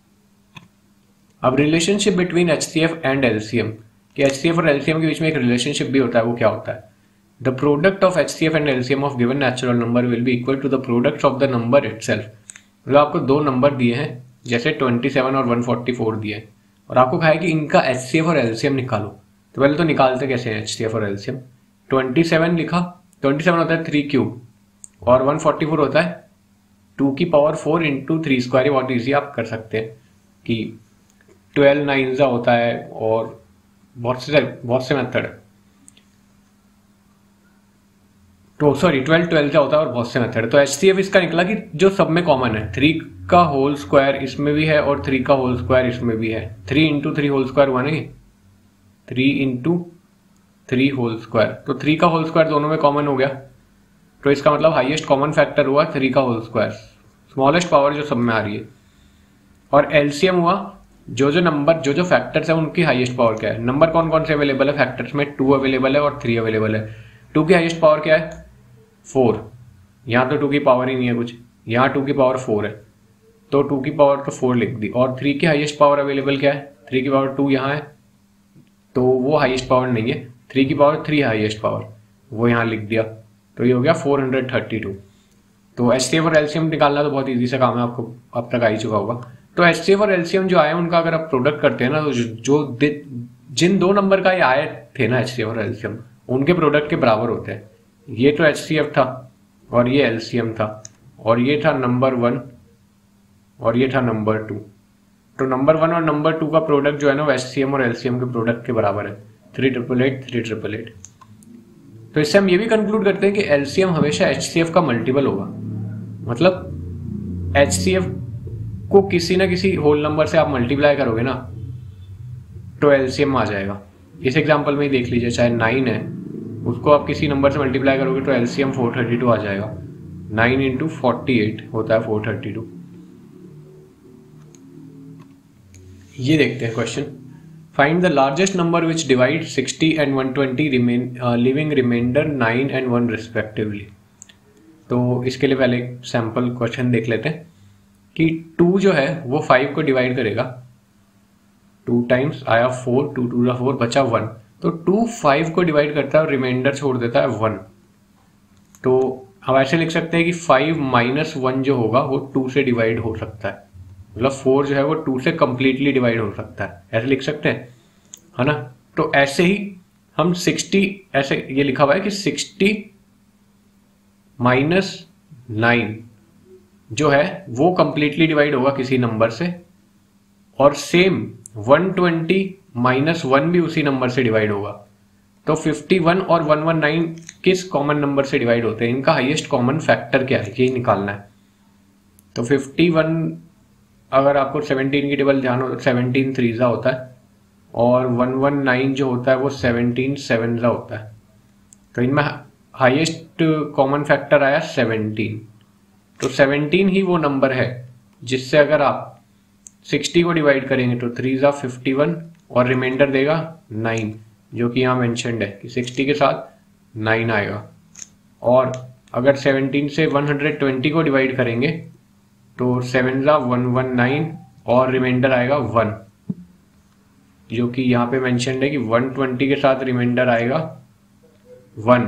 अब relationship between H C F and LCM, कि एच सी एफ और एलसीएम के बीच में एक रिलेशनशिप भी होता है, वो क्या होता है, the product of H C F and LCM of given natural number will be equal to the product of the number itself. मतलब आपको दो नंबर दिए हैं जैसे ट्वेंटी सेवन और वन फोर्टी फोर दिए हैं और आपको कहा है कि इनका एच सी एफ और एलसीएम निकालो। तो पहले तो निकालते कैसे हैं एच सी एफ और एलसीएम, ट्वेंटी सेवन लिखा, ट्वेंटी सेवन होता है थ्री क्यूब और वन फोर्टी फोर होता है टू की power four into three square. बहुत ईजी आप कर सकते हैं कि ट्वेल्व नाइन जा होता है और बहुत से बहुत से मेथड है, तो सॉरी ट्वेल्व ट्वेल्व जा होता है और बहुत से मेथड। तो एच सी एफ इसका निकला कि जो सब में कॉमन है, थ्री का होल स्क्वायर इसमें भी है और थ्री का होल स्क्वायर इसमें भी है, three into three whole square one है, three into three whole square, तो थ्री का होल स्क्वायर दोनों में कॉमन हो गया। तो इसका मतलब हाईएस्ट कॉमन फैक्टर हुआ थ्री का होल स्क्वायर, स्मॉलेस्ट पावर जो सब में आ रही है। और एलसीएम हुआ जो जो नंबर जो जो फैक्टर्स है उनकी हाईएस्ट पावर क्या है। नंबर कौन कौन से अवेलेबल है फैक्टर्स में, टू अवेलेबल है और थ्री अवेलेबल है। टू की हाईएस्ट पावर क्या है, फोर, यहाँ तो टू की पावर ही नहीं है कुछ, यहाँ टू की पावर फोर है तो टू की पावर तो फोर लिख दी। और थ्री की हाईएस्ट पावर अवेलेबल क्या है, थ्री की पावर टू यहाँ है तो वो हाईएस्ट पावर नहीं है, थ्री की पावर थ्री हाईएस्ट पावर, वो यहाँ लिख दिया। तो ये हो गया फोर हंड्रेड थर्टी टू। तो एच सी एफ और एलसीएम निकालना तो बहुत इजी सा काम है, आपको अब तक आ ही चुका होगा। तो एच सी एफ और एलसीएम जो आए उनका अगर आप प्रोडक्ट करते हैं ना, तो जो जिन दो नंबर का ये आए थे ना एच सी एफ और एलसीएम, उनके प्रोडक्ट के बराबर होते हैं। ये तो एच सी एफ था और ये एलसीएम था और ये था नंबर वन और ये था नंबर टू। तो नंबर वन और नंबर टू का प्रोडक्ट जो है ना वो एच सी एम और एलसीएम के प्रोडक्ट के बराबर है, three triple eight three triple eight. तो इससे हम ये भी कंक्लूड करते हैं कि एलसीएम हमेशा एच सी एफ का मल्टीपल होगा। मतलब एच सी एफ को किसी ना किसी होल नंबर से आप मल्टीप्लाई करोगे ना तो एलसीएम आ जाएगा। इस एग्जांपल में ही देख लीजिए, चाहे नाइन है उसको आप किसी नंबर से मल्टीप्लाई करोगे तो एलसीएम फोर थर्टी टू आ जाएगा। नाइन इंटू फोर्टी एट होता है फोर थर्टी टू। ये देखते हैं question, find the largest number which divide sixty and one twenty remain leaving remainder nine and one respectively. तो इसके लिए पहले एक सैम्पल क्वेश्चन देख लेते हैं कि टू जो है वो फाइव को डिवाइड करेगा, टू टाइम्स आया फोर, टू टू दा फोर, बचा वन। तो टू फाइव को डिवाइड करता है और रिमाइंडर छोड़ देता है वन। तो हम ऐसे लिख सकते हैं कि फाइव माइनस वन जो होगा वो टू से डिवाइड हो सकता है, मतलब फोर जो है वो टू से कंप्लीटली डिवाइड हो सकता है, ऐसे लिख सकते हैं, है ना। तो ऐसे ही हम सिक्सटी, ऐसे ये लिखा हुआ है कि सिक्सटी माइनस नाइन जो है वो कंप्लीटली डिवाइड होगा किसी नंबर से, और same one twenty minus one भी उसी नंबर से डिवाइड होगा। तो फिफ्टी वन और वन वन नाइन किस कॉमन नंबर से डिवाइड होते हैं, इनका हाईएस्ट कॉमन फैक्टर क्या है, ये निकालना है। तो फिफ्टी वन, अगर आपको सेवनटीन की टेबल ध्यान हो तो सेवनटीन थ्रीजा होता है, और वन वन नाइन जो होता है वो सेवनटीन सेवनजा होता है। तो इनमें हाईएस्ट कॉमन फैक्टर आया सेवनटीन। तो सेवनटीन ही वो नंबर है जिससे अगर आप सिक्सटी को डिवाइड करेंगे तो थ्री जा फिफ्टी वन और रिमाइंडर देगा नाइन, जो कि यहाँ मेंशन्ड है कि सिक्सटी के साथ नाइन आएगा। और अगर सेवनटीन से वन हंड्रेड ट्वेंटी को डिवाइड करेंगे तो सेवन जा वन वन नाइन और रिमाइंडर आएगा वन, जो कि यहाँ पे मेंशन्ड है कि वन ट्वेंटी के साथ रिमाइंडर आएगा वन।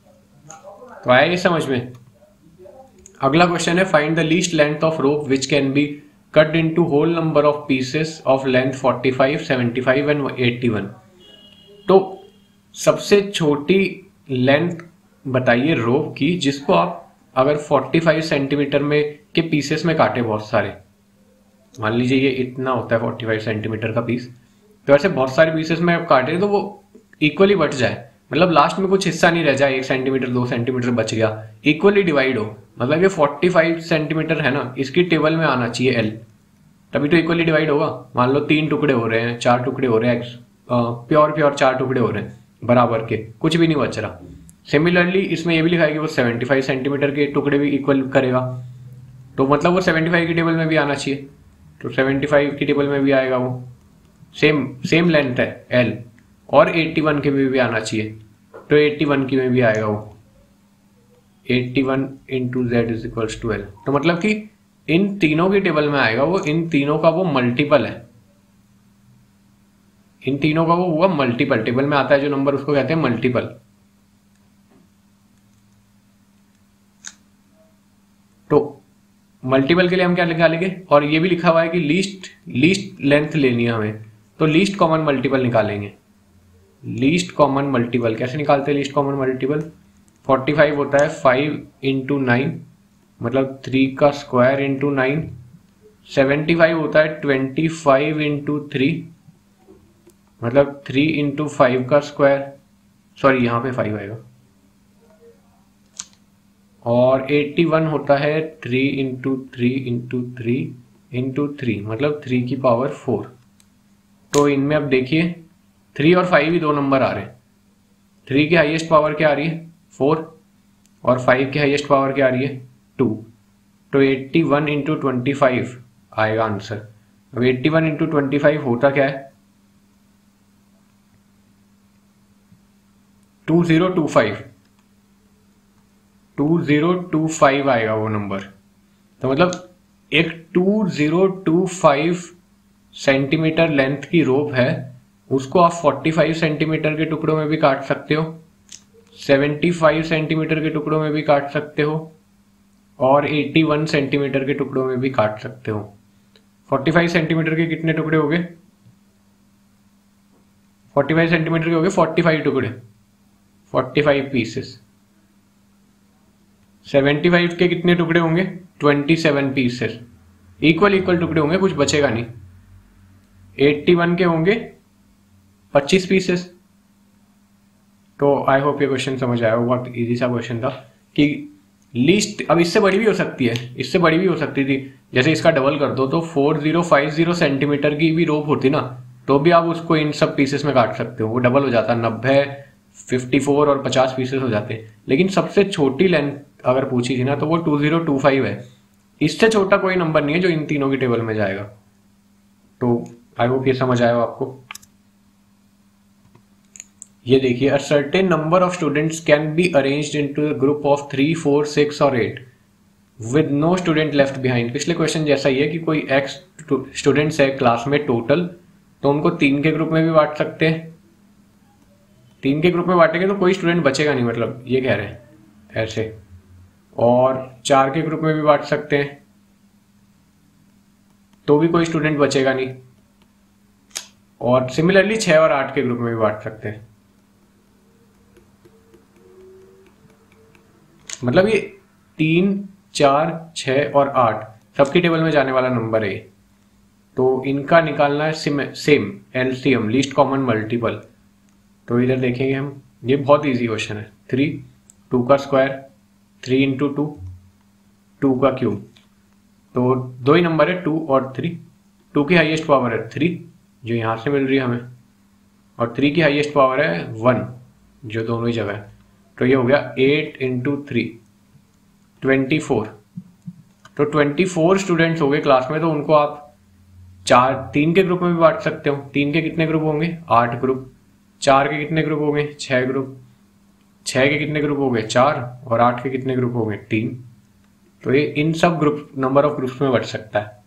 तो आया ये समझ में। अगला क्वेश्चन है find the least length of rope which can be cut into whole number of pieces of length forty five, seventy five and eighty one. तो सबसे छोटी लेंथ बताइए रोप की जिसको आप अगर फोर्टी फाइव सेंटीमीटर में के पीसेस में काटे बहुत सारे, मान लीजिए ये इतना होता है फोर्टी फाइव सेंटीमीटर का पीस, तो ऐसे बहुत सारे पीसेस में आप काटे तो वो इक्वली बट जाए, मतलब लास्ट में कुछ हिस्सा नहीं रह जाए, एक सेंटीमीटर दो सेंटीमीटर बच गया, इक्वली डिवाइड हो। मतलब ये फोर्टी फाइव सेंटीमीटर है ना, इसकी टेबल में आना चाहिए एल, तभी तो इक्वली डिवाइड होगा। मान लो तीन टुकड़े हो रहे हैं, चार टुकड़े हो रहे हैं, प्योर प्योर चार टुकड़े हो रहे हैं बराबर के, कुछ भी नहीं बच रहा। सिमिलरली इसमें ये भी लिखा है कि वो सेवेंटी फाइव सेंटीमीटर के टुकड़े भी इक्वल करेगा, तो मतलब वो सेवेंटी फाइव की टेबल में भी आना चाहिए, तो सेवेंटी फाइव की टेबल में भी आएगा वो, सेम सेम लेंथ है एल, और एटी वन के में भी आना चाहिए, तो एटी वन की में भी आएगा वो, eighty one into Z is equals to L. तो मतलब कि इन तीनों की टेबल में आएगा वो, इन तीनों का वो मल्टीपल है, इन तीनों का वो हुआ मल्टीपल, टेबल में आता है जो नंबर उसको कहते हैं मल्टीपल। तो मल्टीपल के लिए हम क्या निकालेंगे, और ये भी लिखा हुआ है कि लीस्ट लीस्ट लेंथ लेनी है हमें, तो लीस्ट कॉमन मल्टीपल निकालेंगे। लीस्ट कॉमन मल्टीपल कैसे निकालते हैं least common multiple, forty five होता है फाइव इंटू नाइन, मतलब थ्री का square into nine, seventy five होता है ट्वेंटी फाइव इंटू थ्री, मतलब थ्री इंटू फाइव का स्क्वायर, सॉरी यहाँ पे फाइव आएगा, और एटी वन होता है three into three into three into three, मतलब थ्री की पावर फोर। तो इनमें अब देखिए थ्री और फाइव ही दो नंबर आ रहे हैं, थ्री की हाईएस्ट पावर क्या आ रही है फोर, और फाइव की हाईएस्ट पावर क्या आ रही है टू, तो eighty one into twenty five आएगा आंसर। अब eighty one into twenty five होता क्या है two zero two five, two zero two five आएगा वो नंबर। तो मतलब एक two zero two five centimetre length की रोप है, उसको आप फोर्टी फाइव सेंटीमीटर के टुकड़ों में भी काट सकते हो, सेवेंटी फाइव सेंटीमीटर के टुकड़ों में भी काट सकते हो, और एटी वन सेंटीमीटर के टुकड़ों में भी काट सकते हो। फोर्टी फाइव सेंटीमीटर के कितने टुकड़े हो गए, फोर्टी फाइव सेंटीमीटर के हो गए फोर्टी फाइव टुकड़े, forty five pieces. Seventy five के कितने टुकड़े होंगे twenty seven pieces, equal equal टुकड़े होंगे, कुछ बचेगा नहीं। एट्टी वन के होंगे पच्चीस पीसेस। तो आई होप ये क्वेश्चन समझ आया, बहुत इजी सा क्वेश्चन था कि लीस्ट, अब इससे बड़ी भी हो सकती है, इससे बड़ी भी हो सकती थी, जैसे इसका डबल कर दो तो four zero five zero centimetre की भी रोप होती ना, तो भी आप उसको इन सब पीसेस में काट सकते हो, वो डबल हो जाता, नब्बे फिफ्टी फोर और पचास पीसेस हो जाते। लेकिन सबसे छोटी लेंथ अगर पूछी थी ना तो वो टू जीरो टू फाइव है, इससे छोटा कोई नंबर नहीं है जो इन तीनों की टेबल में जाएगा। तो आई होप ये समझ आया आपको। ये देखिए, a certain number of students can be arranged into a group of three four six और eight with no student left behind. पिछले क्वेश्चन जैसा ही है कि कोई एक्स स्टूडेंट्स है क्लास में टोटल, तो उनको तीन के ग्रुप में भी बांट सकते हैं। तीन के ग्रुप में बांटेंगे तो कोई स्टूडेंट बचेगा नहीं, मतलब ये कह रहे हैं ऐसे। और चार के ग्रुप में भी बांट सकते हैं तो भी कोई स्टूडेंट बचेगा नहीं। और सिमिलरली छह और आठ के ग्रुप में भी बांट सकते हैं। मतलब ये तीन, चार, छह और आठ सबकी टेबल में जाने वाला नंबर है, तो इनका निकालना है same LCM, least common multiple. तो इधर देखेंगे हम, ये बहुत इजी क्वेश्चन है। थ्री, टू का square, three into two, two का क्यूब। तो दो ही नंबर है, टू और थ्री। टू की हाईएस्ट पावर है थ्री, जो यहां से मिल रही है हमें, और थ्री की हाईएस्ट पावर है वन, जो दोनों ही जगह है। तो ये हो गया eight into three, twenty four. तो ट्वेंटी फोर स्टूडेंट्स हो गए क्लास में, तो उनको आप चार, तीन के ग्रुप में भी बांट सकते हो। तीन के कितने ग्रुप होंगे? आठ ग्रुप। चार के कितने ग्रुप हो गए? छह ग्रुप। छह के कितने ग्रुप हो गए? चार। और आठ के कितने ग्रुप हो गए? तीन। तो ये इन सब ग्रुप नंबर ऑफ ग्रुप्स में बढ़ सकता है।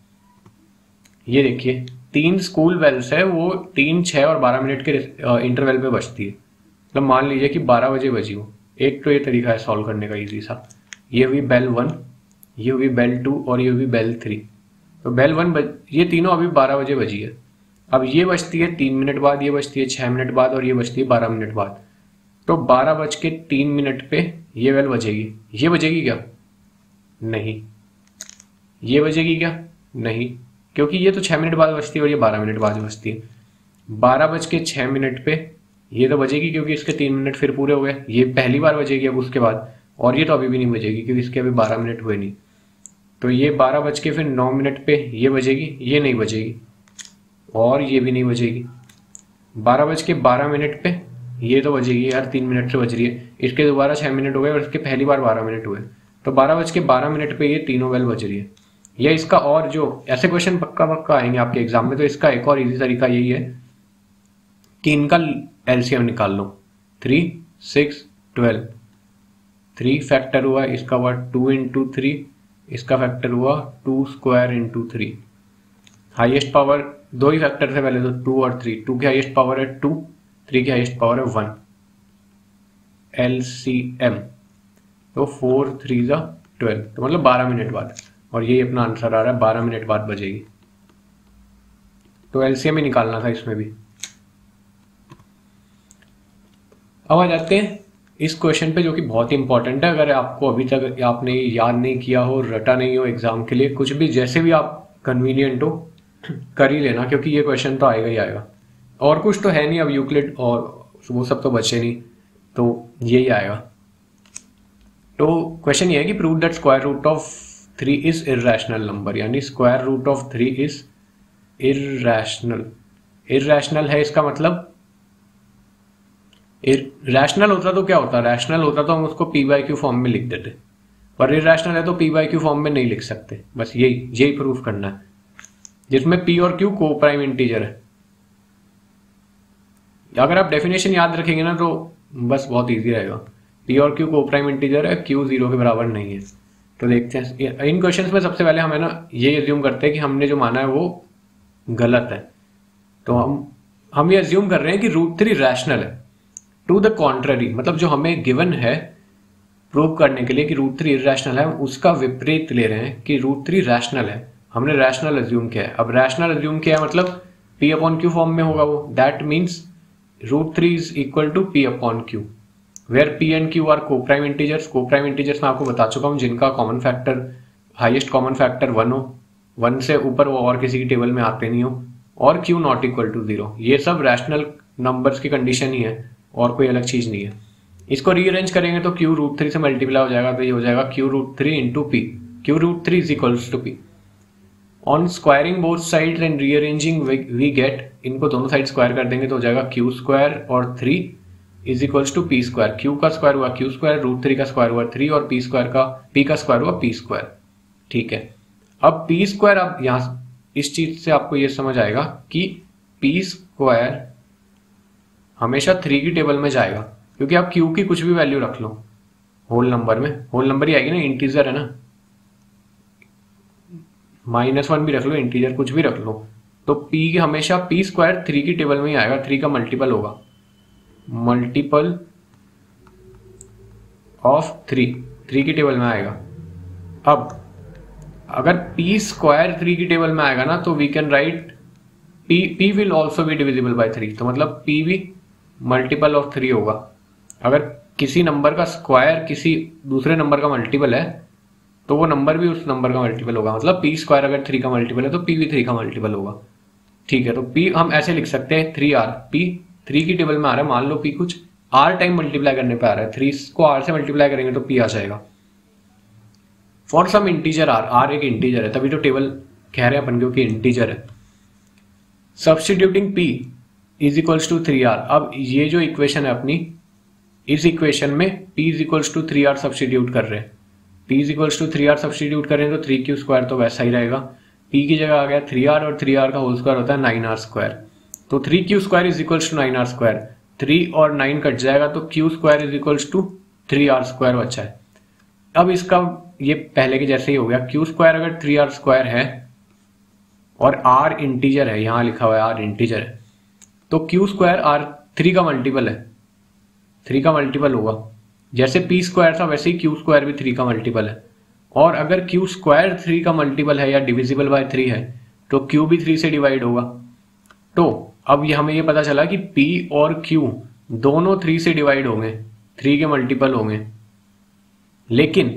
ये देखिए, तीन स्कूल बेल्स है, वो तीन, छह और बारह मिनट के इंटरवल पे बजती है। मतलब मान लीजिए कि बारह बजे बजी हो। एक तो ये तरीका है सॉल्व करने का इजी सा। ये हुई बेल वन, ये हुई बेल टू और ये हुई बेल थ्री। तो बेल वन बज, ये तीनों अभी बारह बजे बजी है। अब ये बजती है तीन मिनट बाद, ये बजती है छह मिनट बाद और ये बजती है बारह मिनट बाद। तो बारह बज के तीन मिनट पे ये बेल बजेगी। ये बजेगी क्या? नहीं। ये बजेगी क्या? नहीं, क्योंकि ये तो छह मिनट बाद बजती है और ये बारह मिनट बाद बजती है। बारह बज के छह मिनट पे ये तो बजेगी, क्योंकि इसके तीन मिनट फिर पूरे हो गए। ये पहली बार बजेगी अब उसके बाद, और ये तो अभी भी नहीं बजेगी क्योंकि इसके अभी बारह मिनट हुए नहीं। तो ये बारह बज के फिर नौ मिनट पे ये बजेगी, ये नहीं बजेगी और ये भी नहीं बजेगी। बारह बज के बारह मिनट पे ये तो बजेगी, हर तीन मिनट से बज रही है। इसके दोबारा छह मिनट हो गए और इसके पहली बार बारह मिनट हुए। तो बारह बज के बारह मिनट पे ये तीनों बेल बज रही है। या इसका और जो ऐसे क्वेश्चन पक्का पक्का आएंगे आपके एग्जाम में, तो इसका एक और इजी तरीका यही है कि इनका एलसीएम निकाल लो। Three, six, twelve. थ्री फैक्टर हुआ, इसका हुआ टू इंटू थ्री, इसका फैक्टर हुआ two square into three. Highest power दो ही फैक्टर थे पहले, तो टू और थ्री। टू की हाइएस्ट पावर है टू, थ्री की हाइएस्ट पावर है वन। एलसीएम तो फोर थ्री जा ट्वेल्व, तो मतलब बारह मिनट बाद। और यही अपना आंसर आ रहा है, बारह मिनट बाद बजेगी। तो एलसीएम ही निकालना था इसमें भी। अब आ जाते हैं इस क्वेश्चन पे, जो कि बहुत ही इंपॉर्टेंट है। अगर आपको अभी तक आपने याद नहीं किया हो, रटा नहीं हो एग्जाम के लिए, कुछ भी जैसे भी आप कन्वीनियंट हो कर ही लेना, क्योंकि ये क्वेश्चन तो आएगा ही आएगा। और कुछ तो है नहीं अब, यूक्लिड और वो सब तो बचे नहीं, तो यही आएगा। तो क्वेश्चन ये है कि prove that square root of three is irrational number, यानी square root of three is irrational. Irrational है इसका मतलब, रैशनल होता तो क्या होता? रैशनल होता तो हम उसको पी बाई क्यू फॉर्म में लिख देते, पर इर्रेशनल है तो पी बाई क्यू फॉर्म में नहीं लिख सकते। बस यही यही प्रूफ करना है, जिसमें पी और क्यू को प्राइम इंटीजर है। अगर आप डेफिनेशन याद रखेंगे ना तो बस बहुत इजी रहेगा। पी और क्यू को प्राइम इंटीजर है, क्यू जीरो के बराबर नहीं है। तो देखते हैं इन क्वेश्चंस में। सबसे पहले हमें ना ये एज्यूम करते हैं कि हमने जो माना है वो गलत है। तो हम हम ये एज्यूम कर रहे हैं कि रूट थ्री रैशनल है। टू द कॉन्ट्ररी, मतलब जो हमें गिवन है प्रूव करने के लिए कि रूट थ्री इर्रेशनल है, उसका विपरीत ले रहे हैं कि रूट थ्री रैशनल है। हमने रैशनल एज्यूम किया है। अब रैशनल एज्यूम किया है मतलब पी अपॉन क्यू फॉर्म में होगा वो। That means root three is equal to p upon q, where p and q are coprime integers. Coprime integers मैं आपको बता चुका हूं, जिनका common factor, highest common factor one हो, वन से ऊपर वो और किसी की टेबल में आते नहीं हो, और q not equal to zero. ये सब रैशनल नंबर्स की कंडीशन ही है और कोई अलग चीज नहीं है। इसको रीअरेंज करेंगे तो क्यू रूट थ्री से मल्टीप्लाई हो जाएगा, तो ये हो जाएगा q root three into p. Q root three is equals to p. On squaring both sides and rearranging we get, इनको दोनों साइड स्क्वायर कर देंगे तो हो जाएगा क्यू स्क्वायर और three is equals to p square. Q का स्क्वायर हुआ क्यू स्क्वायर, रूट थ्री का स्क्वायर हुआ थ्री, और पी स्क्वायर का पी का स्क्वायर हुआ पी स्क्वायर। ठीक है, अब पी स्क्वायर, अब यहां इस चीज से आपको ये समझ आएगा कि पी स्क्वायर हमेशा थ्री की टेबल में जाएगा, क्योंकि आप क्यू की कुछ भी वैल्यू रख लो होल नंबर में, होल नंबर ही आएगी ना, इंटीजर है ना, माइनस वन भी रख लो, इंटीजर कुछ भी रख लो, तो पी हमेशा पी स्क्वायर थ्री की टेबल में ही आएगा, थ्री का मल्टीपल होगा, मल्टीपल ऑफ थ्री, थ्री की टेबल में आएगा। अब अगर पी स्क्वायर थ्री की टेबल में आएगा ना, तो we can write p p will also be divisible by three, तो मतलब पी भी मल्टीपल ऑफ थ्री होगा। अगर किसी नंबर का स्क्वायर किसी दूसरे नंबर का मल्टीपल है तो वो नंबर भी उस नंबर का मल्टीपल होगा, मतलब पी स्क्वायर अगर थ्री का मल्टीपल है तो पी भी थ्री का मल्टीपल होगा। ठीक है, तो पी हम ऐसे लिख सकते हैं थ्री आर, पी थ्री की टेबल में आ रहा है, मान लो पी कुछ आर टाइम मल्टीप्लाई करने पे आ रहा है, थ्री को आर से मल्टीप्लाई करेंगे तो पी आ जाएगा। For some integer r, r एक इंटीजर है तभी तो टेबल कह रहे हैं अपन क्योंकि इंटीजर है। Substituting p is equals to three r, अब ये जो इक्वेशन है अपनी, इस इक्वेशन में p is equals to three r substitute कर रहे हैं, p is equals to three r substitute कर रहे हैं तो थ्री क्यू स्क्वायर तो वैसा ही रहेगा, p की जगह आ गया थ्री आर और थ्री आर का होल स्क्वायर होता है नाइन आर स्क्वायर, तो three q square is equals to nine r square, three और नाइन कट जाएगा तो q square is equals to three r square बचा है। अब इसका ये पहले के जैसे ही हो गया, क्यू स्क्वायर अगर थ्री आर स्क्वायर है और आर इंटीजर है, यहां लिखा हुआ है आर इंटीजर है, तो क्यू स्क्वायर आर थ्री का मल्टीपल है, थ्री का मल्टीपल होगा, जैसे पी स्क्वायर था वैसे ही क्यू स्क्वायर भी थ्री का मल्टीपल है, और अगर क्यू स्क्वायर थ्री का मल्टीपल है या डिविजिबल बाय थ्री है तो क्यू भी थ्री से डिवाइड होगा। तो अब ये हमें ये पता चला कि पी और क्यू दोनों थ्री से डिवाइड होंगे, थ्री के मल्टीपल होंगे, लेकिन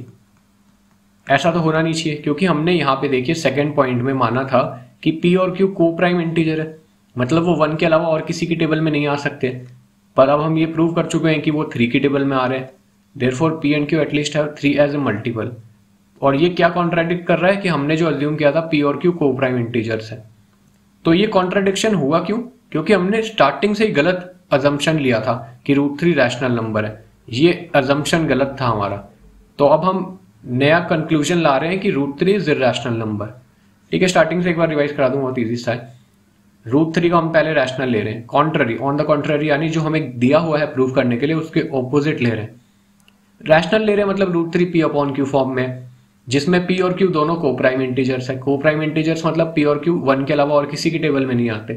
ऐसा तो होना नहीं चाहिए क्योंकि हमने यहाँ पे देखिए सेकंड पॉइंट में माना था कि p और q को प्राइम इंटीजर है, मतलब वो वन के अलावा और किसी की टेबल में नहीं आ सकते, पर अब हम ये प्रूव कर चुके हैं कि वो थ्री की टेबल में आ रहे हैं, therefore p and q at least have three as a multiple. और ये क्या कॉन्ट्राडिक्ट कर रहा है कि हमने जो अज्यूम किया था p और q को प्राइम इंटीजर्स है, तो ये कॉन्ट्राडिक्शन हुआ क्यों? क्योंकि हमने स्टार्टिंग से ही गलत अजम्पशन लिया था कि रूट थ्री रैशनल नंबर है, ये अजम्पशन गलत था हमारा। तो अब हम नया कंक्लूजन ला रहे हैं कि root three is irrational number. ठीक है, स्टार्टिंग से एक बार रिवाइज करा दूं, बहुत इजी सा है। रूट थ्री को हम पहले रैशनल ले रहे हैं, कॉन्ट्ररी ऑन द कॉन्ट्ररी, यानी जो हमें दिया हुआ है प्रूव करने के लिए उसके ऑपोजिट ले रहे हैं। रैशनल ले रहे हैं मतलब root three p upon q form में, जिसमें पी और क्यू दोनों को प्राइम इंटीजर्स है। को प्राइम इंटीजर्स मतलब पी और क्यू वन के अलावा और किसी की टेबल में नहीं आते,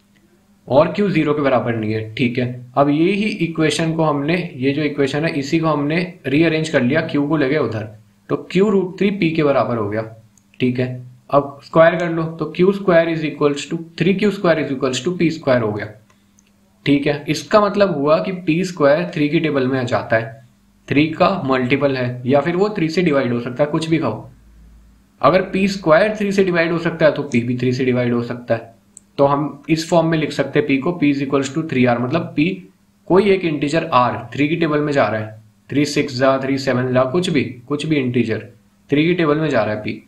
और क्यू जीरो के बराबर नहीं है। ठीक है, अब ये ही इक्वेशन को हमने, ये जो इक्वेशन है इसी को हमने रीअरेंज कर लिया, क्यू को ले गए उधर, तो क्यू रूट थ्री पी के बराबर हो गया। ठीक है, अब स्क्वायर कर लो तो q square is equals to three q square is equals to p square हो गया। ठीक है, इसका मतलब हुआ कि पी स्क्वायर थ्री की टेबल में आ जाता है, थ्री का मल्टीपल है, या फिर वो थ्री से डिवाइड हो सकता है, कुछ भी कहो। अगर पी स्क्वायर थ्री से डिवाइड हो सकता है तो पी भी थ्री से डिवाइड हो सकता है। तो हम इस फॉर्म में लिख सकते हैं पी को, p is equals to three r, मतलब पी कोई एक इंटीजर आर थ्री की टेबल में जा रहा है, थ्री सिक्स जा, थ्री सेवन जा, कुछ भी कुछ भी इंटीजर थ्री की टेबल में जा रहा है पी।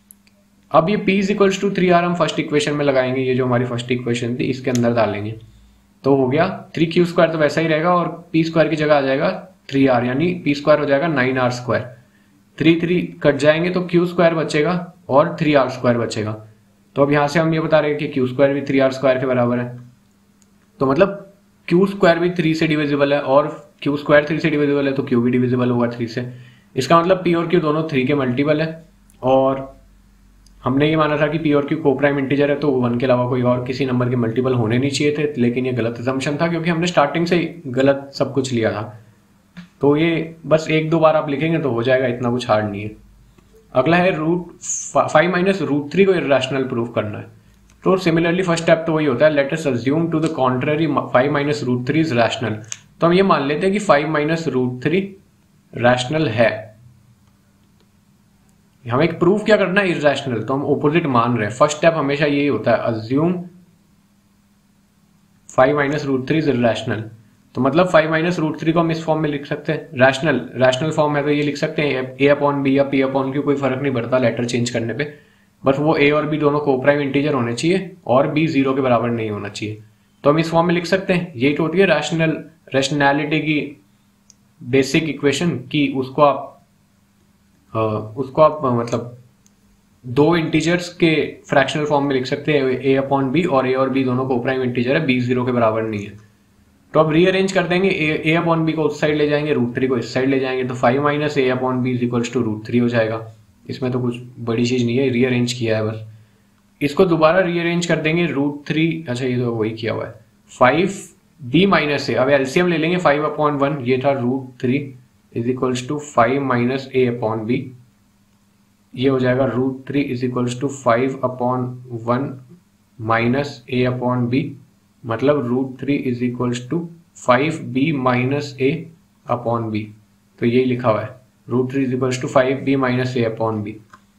अब ये p is equals to three r हम फर्स्ट इक्वेशन में लगाएंगे, ये जो हमारी फर्स्ट इक्वेशन थी इसके अंदर डालेंगे, तो हो गया थ्री क्यू स्क्वायर तो वैसा ही रहेगा, और p स्क्वायर की जगह आ जाएगा थ्री आर, यानी p स्क्वायर हो जाएगा nine r square, three three cut जाएंगे तो क्यू स्क्वायर बचेगा और थ्री आर स्क्वायर बचेगा। तो अब यहां से हम ये बता रहे हैं कि क्यू स्क्वायर भी थ्री आर स्क्वायर के बराबर है, तो मतलब क्यू स्क्वायर भी थ्री से डिविजिबल है, और क्यू स्क्वायर थ्री से डिविजिबल है तो क्यू भी डिविजिबल होगा थ्री से। इसका मतलब पी और क्यू दोनों थ्री के मल्टीपल है, और हमने ये माना था कि पी और क्यू को प्राइम इंटीजर है तो वन के अलावा कोई और किसी नंबर के मल्टीपल होने नहीं चाहिए थे, लेकिन ये गलत असम्पशन था क्योंकि हमने स्टार्टिंग से ही गलत सब कुछ लिया था। तो ये बस एक दो बार आप लिखेंगे तो हो जाएगा, इतना कुछ हार्ड नहीं है। अगला है root five minus root three को इरैशनल प्रूव करना है। तो सिमिलरली फर्स्ट स्टेप तो वही होता है, let us assume to the contrary five minus root three is rational. तो हम ये मान लेते हैं कि five minus root three rational है। हमें एक प्रूफ क्या करना है, इरैशनल, तो हम ओपोजिट मान रहे हैं। फर्स्ट स्टेप हमेशा यही होता है, assume five minus root three is irrational. तो मतलब फाइव माइनस रूट थ्री को हम इस फॉर्म में लिख सकते हैं, रैशनल रैशनल फॉर्म है तो ये लिख सकते हैं ए अपॉन बी या पी अपॉन क्यू, कोई फर्क नहीं पड़ता लेटर चेंज करने पे, बस वो ए और बी दोनों को प्राइम इंटीजर होने चाहिए और बी जीरो के बराबर नहीं होना चाहिए। तो हम इस फॉर्म में लिख सकते हैं, यही तो होती है रैशनल रैशनैलिटी की बेसिक इक्वेशन, कि उसको आप आ, उसको आप मतलब दो इंटीजर्स के फ्रैक्शनल फॉर्म में लिख सकते हैं, ए अपॉन बी, और ए और बी दोनों को प्राइम इंटीजर है, बी जीरो के बराबर नहीं है। तो अब रीअरेंज कर देंगे, ए अपॉन बी को उस साइड ले जाएंगे, रूट थ्री को इस साइड ले जाएंगे, तो five minus A upon B is equals to root three हो जाएगा। इसमें तो कुछ बड़ी चीज नहीं है, रीअरेंज किया है बस। इसको दोबारा रीअरेंज कर देंगे, रूट थ्री, अच्छा ये तो वही किया हुआ है, फाइव बी माइनस ए, अब एलसीएम ले लेंगे, फाइव अपॉन वन ये था root three is equals to five minus A upon B, ये हो जाएगा root three is equals to five upon one minus A upon B, मतलब root three is equals to five B minus A upon B. तो यही लिखा हुआ है, root three is equals to five B minus A upon B.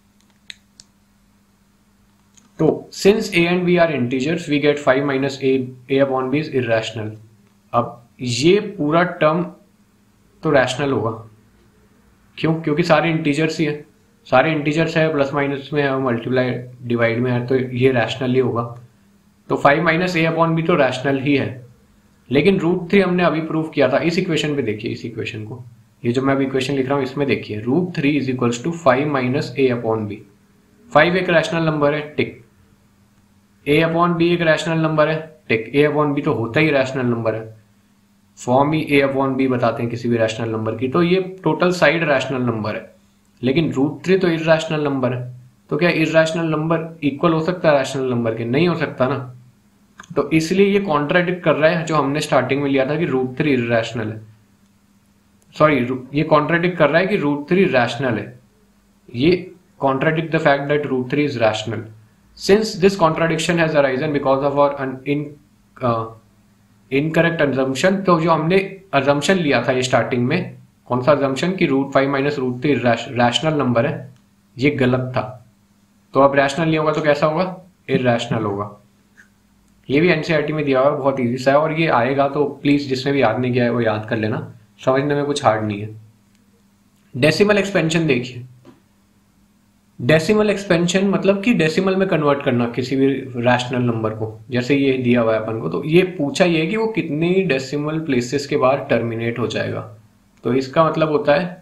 तो since a and b are integers we get five minus A A upon B is irrational. अब ये पूरा टर्म तो रैशनल होगा, क्यों? क्योंकि सारे इंटीजर्स ही है, सारे इंटीजर्स है, प्लस माइनस में है, मल्टीप्लाई डिवाइड में है, तो ये रैशनल ही होगा। तो five minus A upon B तो रैशनल ही है। लेकिन रूट थ्री हमने अभी प्रूव किया था, इस इक्वेशन पे देखिए, इस इक्वेशन को, ये जो मैं अभी इक्वेशन लिख रहा हूँ इसमें देखिए, root three is equals to five minus A upon B. Five एक रैशनल नंबर है, टिक। ए अपॉन बी एक रैशनल नंबर है, टिक। ए अपॉन बी तो होता ही रैशनल नंबर है, फॉर्म ही ए अपॉन बी बताते हैं किसी भी रैशनल नंबर की, तो ये टोटल साइड रैशनल नंबर है। लेकिन रूट थ्री तो इर्रेशनल नंबर है, तो क्या इर्रेशनल नंबर इक्वल हो सकता है रैशनल नंबर के? नहीं हो सकता ना। तो इसलिए ये कॉन्ट्राडिक्ट कर रहा है जो हमने स्टार्टिंग में लिया था कि रूट थ्री इर्रेशनल है, सॉरी ये कॉन्ट्राडिक्ट कर रहा है कि रूट थ्री रैशनल है। ये contradict the fact that root three is rational. Since this contradiction has arisen because of our in incorrect assumption, तो जो हमने अजम्पशन लिया था ये स्टार्टिंग में, कौन सा अजम्पशन कि root five minus root three rational number है, ये गलत था। तो अब रैशनल नहीं होगा तो कैसा होगा? इरैशनल होगा। ये भी एनसीईआरटी में दिया हुआ है, बहुत इजी सा है, और ये आएगा तो प्लीज जिसने भी याद नहीं किया है वो याद कर लेना, समझने में कुछ हार्ड नहीं है। डेसिमल एक्सपेंशन देखिए, डेसिमल एक्सपेंशन मतलब कि डेसिमल में कन्वर्ट करना किसी भी रैशनल नंबर को, जैसे ये दिया हुआ है अपन को, तो ये पूछा ये कि वो कितनी डेसिमल प्लेसेस के बाद टर्मिनेट हो जाएगा। तो इसका मतलब होता है,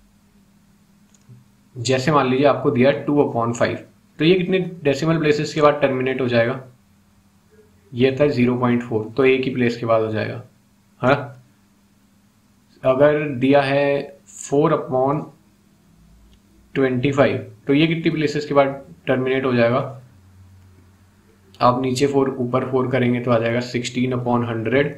जैसे मान लीजिए आपको दिया टू अपॉन फाइव, तो ये कितने डेसिमल प्लेसेस के बाद टर्मिनेट हो जाएगा? ये था जीरो पॉइंट फोर, तो एक ही प्लेस के बाद हो जाएगा। हाँ, अगर दिया है फोर अपॉन ट्वेंटी फाइव, तो ये कितनी प्लेसेस के बाद टर्मिनेट हो जाएगा? आप नीचे फोर ऊपर फोर करेंगे तो आ जाएगा सिक्सटीन अपॉन हंड्रेड,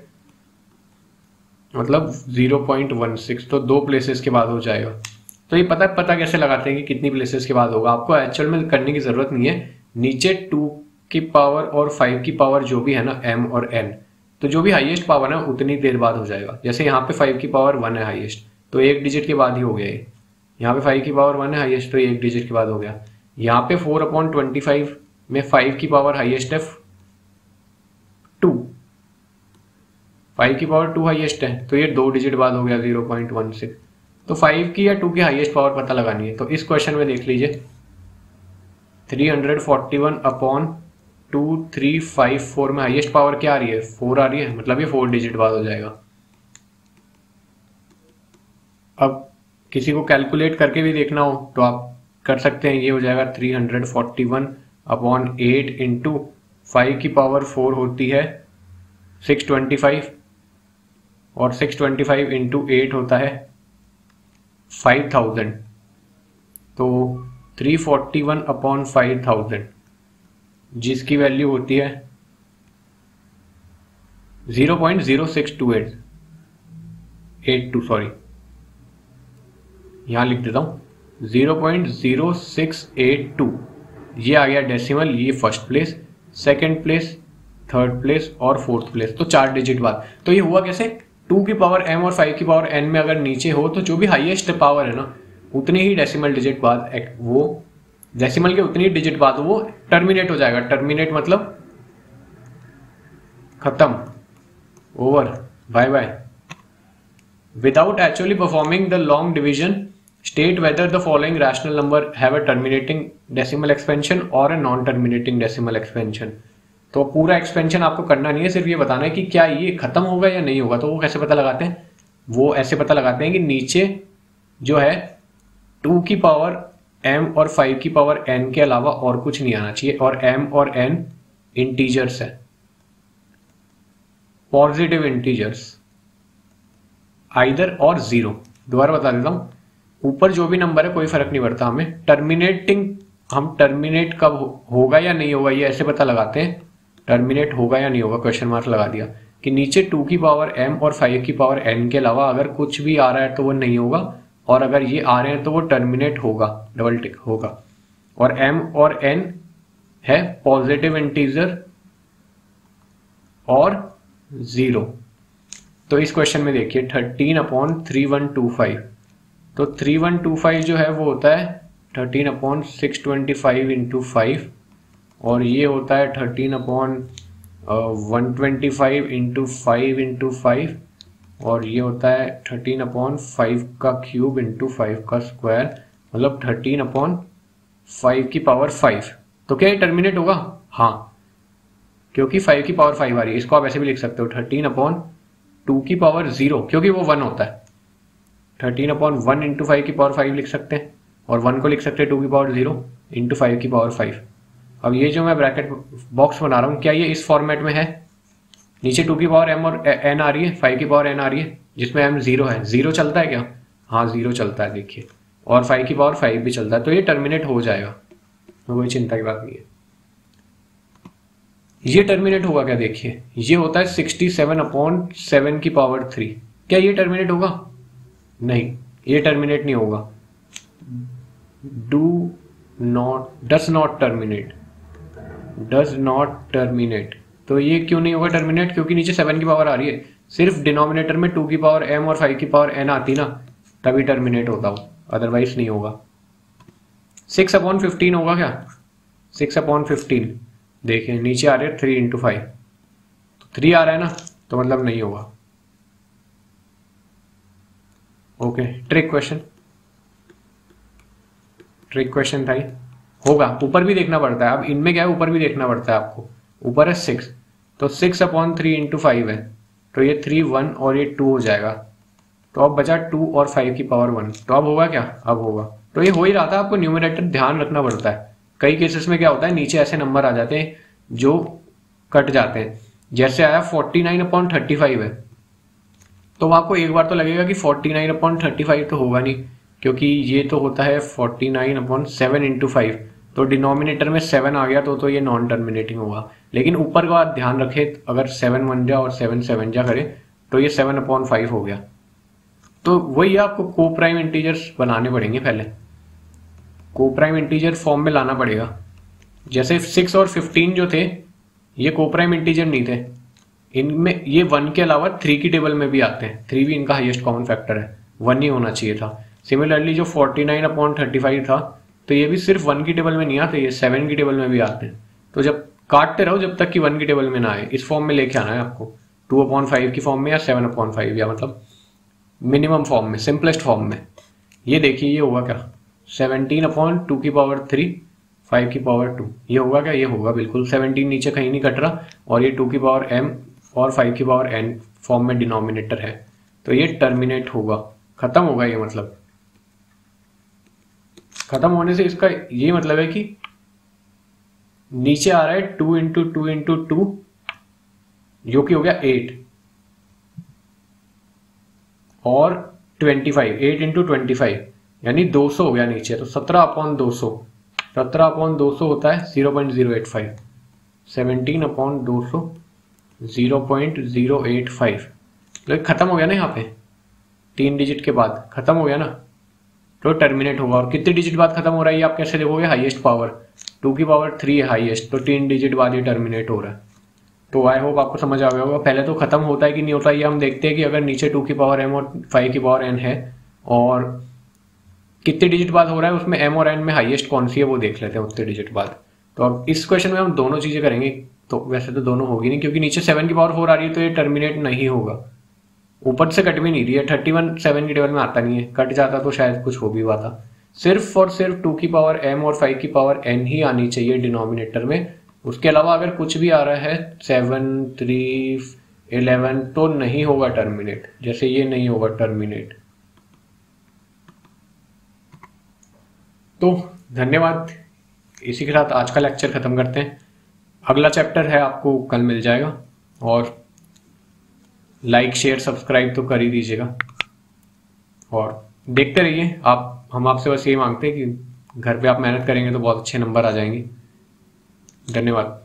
मतलब जीरो पॉइंट वन सिक्स, तो दो प्लेसेस के बाद हो जाएगा। तो ये पता पता कैसे लगाते हैं कि कितनी प्लेसेस के बाद होगा? आपको एक्चुअल में करने की जरूरत नहीं है, नीचे टू की पावर और फाइव की पावर जो भी है ना, एम और एन, तो जो भी हाईएस्ट पावर है उतनी देर बाद हो जाएगा। जैसे यहाँ पे फाइव की पावर वन है हाईएस्ट, तो एक डिजिट के बाद ही हो गया ये। यहाँ पे फाइव की पावर वन है हाईएस्ट, तो एक डिजिट के बाद हो गया। यहाँ पे फोर अपॉन ट्वेंटी फाइव में फाइव की पावर हाईएस्ट है टू, फाइव की पावर टू हाईएस्ट है, तो ये दो डिजिट बाद हो गया जीरो पॉइंट वन सिक्स। तो फाइव की या टू की हाईएस्ट पावर पता लगानी है, तो इस क्वेश्चन में देख लीजिए, three hundred forty one upon two three five four में हाईएस्ट पावर क्या आ रही है? फोर आ रही है, मतलब ये फोर डिजिट बाद हो जाएगा। अब किसी को कैलकुलेट करके भी देखना हो तो आप कर सकते हैं, ये हो जाएगा three hundred forty one upon eight into five की पावर फोर होती है सिक्स ट्वेंटी फाइव, और six twenty five into eight होता है फाइव थाउजेंड, तो three forty one upon five thousand, जिसकी वैल्यू होती है zero point zero six two eight eight two sorry यहां लिख देता हूं zero point zero six eight two. ये आ गया डेसिमल, ये first place, second place, third place और फोर्थ प्लेस, तो चार डिजिट बाद। तो ये हुआ कैसे? टू की पावर एम और फाइव की पावर एन में अगर नीचे हो तो जो भी हाईएस्ट पावर है ना, उतनी ही डेसिमल डिजिट बाद, वो डेसिमल के उतनी ही डिजिट बाद वो टर्मिनेट हो जाएगा। टर्मिनेट मतलब खत्म, over, bye bye. Without actually performing the long division, state whether the following rational number have a terminating decimal expansion और a non terminating decimal expansion. तो पूरा एक्सपेंशन आपको करना नहीं है, सिर्फ ये बताना है कि क्या ये खत्म होगा या नहीं होगा। तो वो कैसे पता लगाते हैं? वो ऐसे पता लगाते हैं कि नीचे जो है टू की पावर m और फाइव की पावर n के अलावा और कुछ नहीं आना चाहिए, और m और n इंटीजर्स है। पॉजिटिव इंटीजर्स आइदर और जीरो। दोबारा बता देता हूं, ऊपर जो भी नंबर है कोई फर्क नहीं पड़ता हमें, टर्मिनेटिंग हम टर्मिनेट कब हो, होगा या नहीं होगा ये ऐसे पता लगाते हैं, टर्मिनेट होगा या नहीं होगा, क्वेश्चन मार्क लगा दिया कि नीचे टू की पावर एम और फाइव की पावर एन के अलावा अगर कुछ भी आ रहा है तो वो नहीं होगा, और अगर ये आ रहे हैं तो वो टर्मिनेट होगा, डबल टिक होगा। और एम और एन है पॉजिटिव इंटीजर और जीरो। तो इस क्वेश्चन में देखिए thirteen upon three one two five, तो थ्री वन टू फाइव जो है वो होता है thirteen upon six twenty five into five, और ये होता है thirteen upon one twenty five into five into five, और ये होता है थर्टीन अपॉन फाइव का क्यूब इंटू फाइव का स्क्वायर, मतलब थर्टीन अपॉन फाइव की पावर फाइव। तो क्या ये टर्मिनेट होगा? हाँ, क्योंकि फाइव की पावर फाइव आ रही है। इसको आप ऐसे भी लिख सकते हो थर्टीन अपॉन टू की पावर जीरो, क्योंकि वो वन होता है, thirteen upon one into five की पावर फाइव लिख सकते हैं, और वन को लिख सकते हैं टू की पावर जीरो इंटू फाइव की पावर फाइव। अब ये जो मैं ब्रैकेट बॉक्स बना रहा हूँ क्या ये इस फॉर्मेट में है? नीचे टू की पावर एम और एन आ रही है, फाइव की पावर एन आ रही है, जिसमें एम जीरो है। जीरो चलता है क्या? हाँ जीरो चलता है, देखिए, और फाइव की पावर फाइव भी चलता है, तो ये टर्मिनेट हो जाएगा, तो कोई चिंता की बात नहीं है। ये टर्मिनेट होगा क्या? देखिए ये होता है सिक्सटी सेवन अपॉन सेवन की पावर थ्री। क्या ये टर्मिनेट होगा? नहीं, ये टर्मिनेट नहीं होगा। Do not does not terminate does not terminate तो ये क्यों नहीं होगा टर्मिनेट? क्योंकि नीचे सेवन की पावर आ रही है, सिर्फ डिनोमिनेटर में टू की पावर एम और फाइव की पावर एन आती ना, तभी टर्मिनेट होता हो, अदरवाइज नहीं होगा। सिक्स अपॉन फिफ्टीन होगा क्या? सिक्स अपॉन फिफ्टीन देखिए नीचे आ रहे हैं थ्री इंटू फाइव, तो थ्री आ रहा है ना, तो मतलब नहीं होगा। Okay, trick question trick question था ये। होगा, ऊपर भी देखना पड़ता है। अब इनमें क्या है, ऊपर भी देखना पड़ता है आपको। ऊपर है सिक्स, तो six upon three into five है, तो ये थ्री वन और ये टू हो जाएगा, तो अब बचा टू और फाइव की पावर वन, तो अब होगा क्या? अब होगा। तो ये हो ही रहा था, आपको न्यूमरेटर ध्यान रखना पड़ता है। कई केसेस में क्या होता है, नीचे ऐसे नंबर आ जाते हैं जो कट जाते हैं। जैसे आया forty nine upon thirty five है, तो आपको एक बार तो लगेगा कि forty nine upon thirty five तो होगा नहीं, क्योंकि ये तो होता है forty nine upon seven into five, तो डिनोमिनेटर में सेवन आ गया तो तो ये नॉन टर्मिनेटिंग होगा। लेकिन ऊपर का ध्यान रखे, अगर सेवन वन जा और सेवन सेवन जा करे तो ये सेवन अपॉन फाइव हो गया। तो वही आपको को प्राइम इंटीजर्स बनाने पड़ेंगे, पहले को प्राइम इंटीजर फॉर्म में लाना पड़ेगा। जैसे सिक्स और फिफ्टीन जो थे ये को प्राइम इंटीजर नहीं थे, इनमें ये वन के अलावा थ्री की टेबल में भी आते हैं, थ्री भी इनका हाईएस्ट कॉमन फैक्टर है, वन ही होना चाहिए था। सिमिलरली जो forty nine upon thirty five था, तो ये भी सिर्फ वन की टेबल में नहीं आते, ये सेवन की टेबल में भी आते हैं। तो जब काटते रहो जब तक कि वन की टेबल में ना आए, इस फॉर्म में लेके आना है आपको, टू अपॉन फाइव की फॉर्म में या सेवन अपॉन फाइव, या मतलब मिनिमम फॉर्म में, सिंपलेस्ट फॉर्म में। ये देखिए ये होगा क्या, सेवनटीन अपॉन टू की पावर थ्री फाइव की पावर टू, ये होगा क्या? ये होगा बिल्कुल। सेवनटीन नीचे कहीं नहीं कट रहा, और ये टू की पावर एम और फाइव की पावर एन फॉर्म में डिनोमिनेटर है, तो ये टर्मिनेट होगा, खत्म होगा। ये मतलब खत्म होने से इसका ये मतलब है कि नीचे आ रहा है two into two into two, जो कि हो गया एट, और twenty five, eight into twenty five यानी दो सौ हो गया नीचे, तो सत्रह अपॉन दो सौ, सत्रह अपॉन दो सौ होता है zero point zero eight five, seventeen upon दो सौ zero point zero eight five. तो खत्म हो गया ना, यहाँ पे तीन डिजिट के बाद खत्म हो गया ना, तो टर्मिनेट होगा। और कितने डिजिट बाद खत्म हो रहा है ये आप कैसे देखोगे? हाईएस्ट पावर टू की पावर थ्री है हाईएस्ट, तो तीन डिजिट बाद ये टर्मिनेट हो रहा है। तो आई होप आपको समझ आ गया होगा। पहले तो खत्म होता है कि नहीं होता ये हम देखते हैं कि अगर नीचे टू की पावर एम और फाइव की पावर एन है, और कितने डिजिट बाद हो रहा है, उसमें एम और एन में हाईएस्ट कौन सी है वो देख लेते हैं उतने डिजिट बाद। तो अब इस क्वेश्चन में हम दोनों चीजें करेंगे, तो वैसे तो दोनों होगी नहीं, क्योंकि नीचे सेवन की पावर फोर आ रही है, तो ये टर्मिनेट नहीं होगा। ऊपर से कट भी नहीं रही है, थर्टी वन सेवन की टेबल में आता नहीं है, कट जाता तो शायद कुछ हो भी हुआ था। सिर्फ और सिर्फ टू की पावर एम और फाइव की पावर एन ही आनी चाहिए डिनोमिनेटर में। उसके अलावा अगर कुछ भी आ रहा है सेवन थ्री इलेवन तो नहीं होगा टर्मिनेट, जैसे ये नहीं होगा टर्मिनेट। तो धन्यवाद, इसी के साथ आज का लेक्चर खत्म करते हैं। अगला चैप्टर है आपको कल मिल जाएगा, और लाइक शेयर सब्सक्राइब तो कर ही दीजिएगा और देखते रहिए आप। हम आपसे बस यही मांगते हैं कि घर पे आप मेहनत करेंगे तो बहुत अच्छे नंबर आ जाएंगे। धन्यवाद।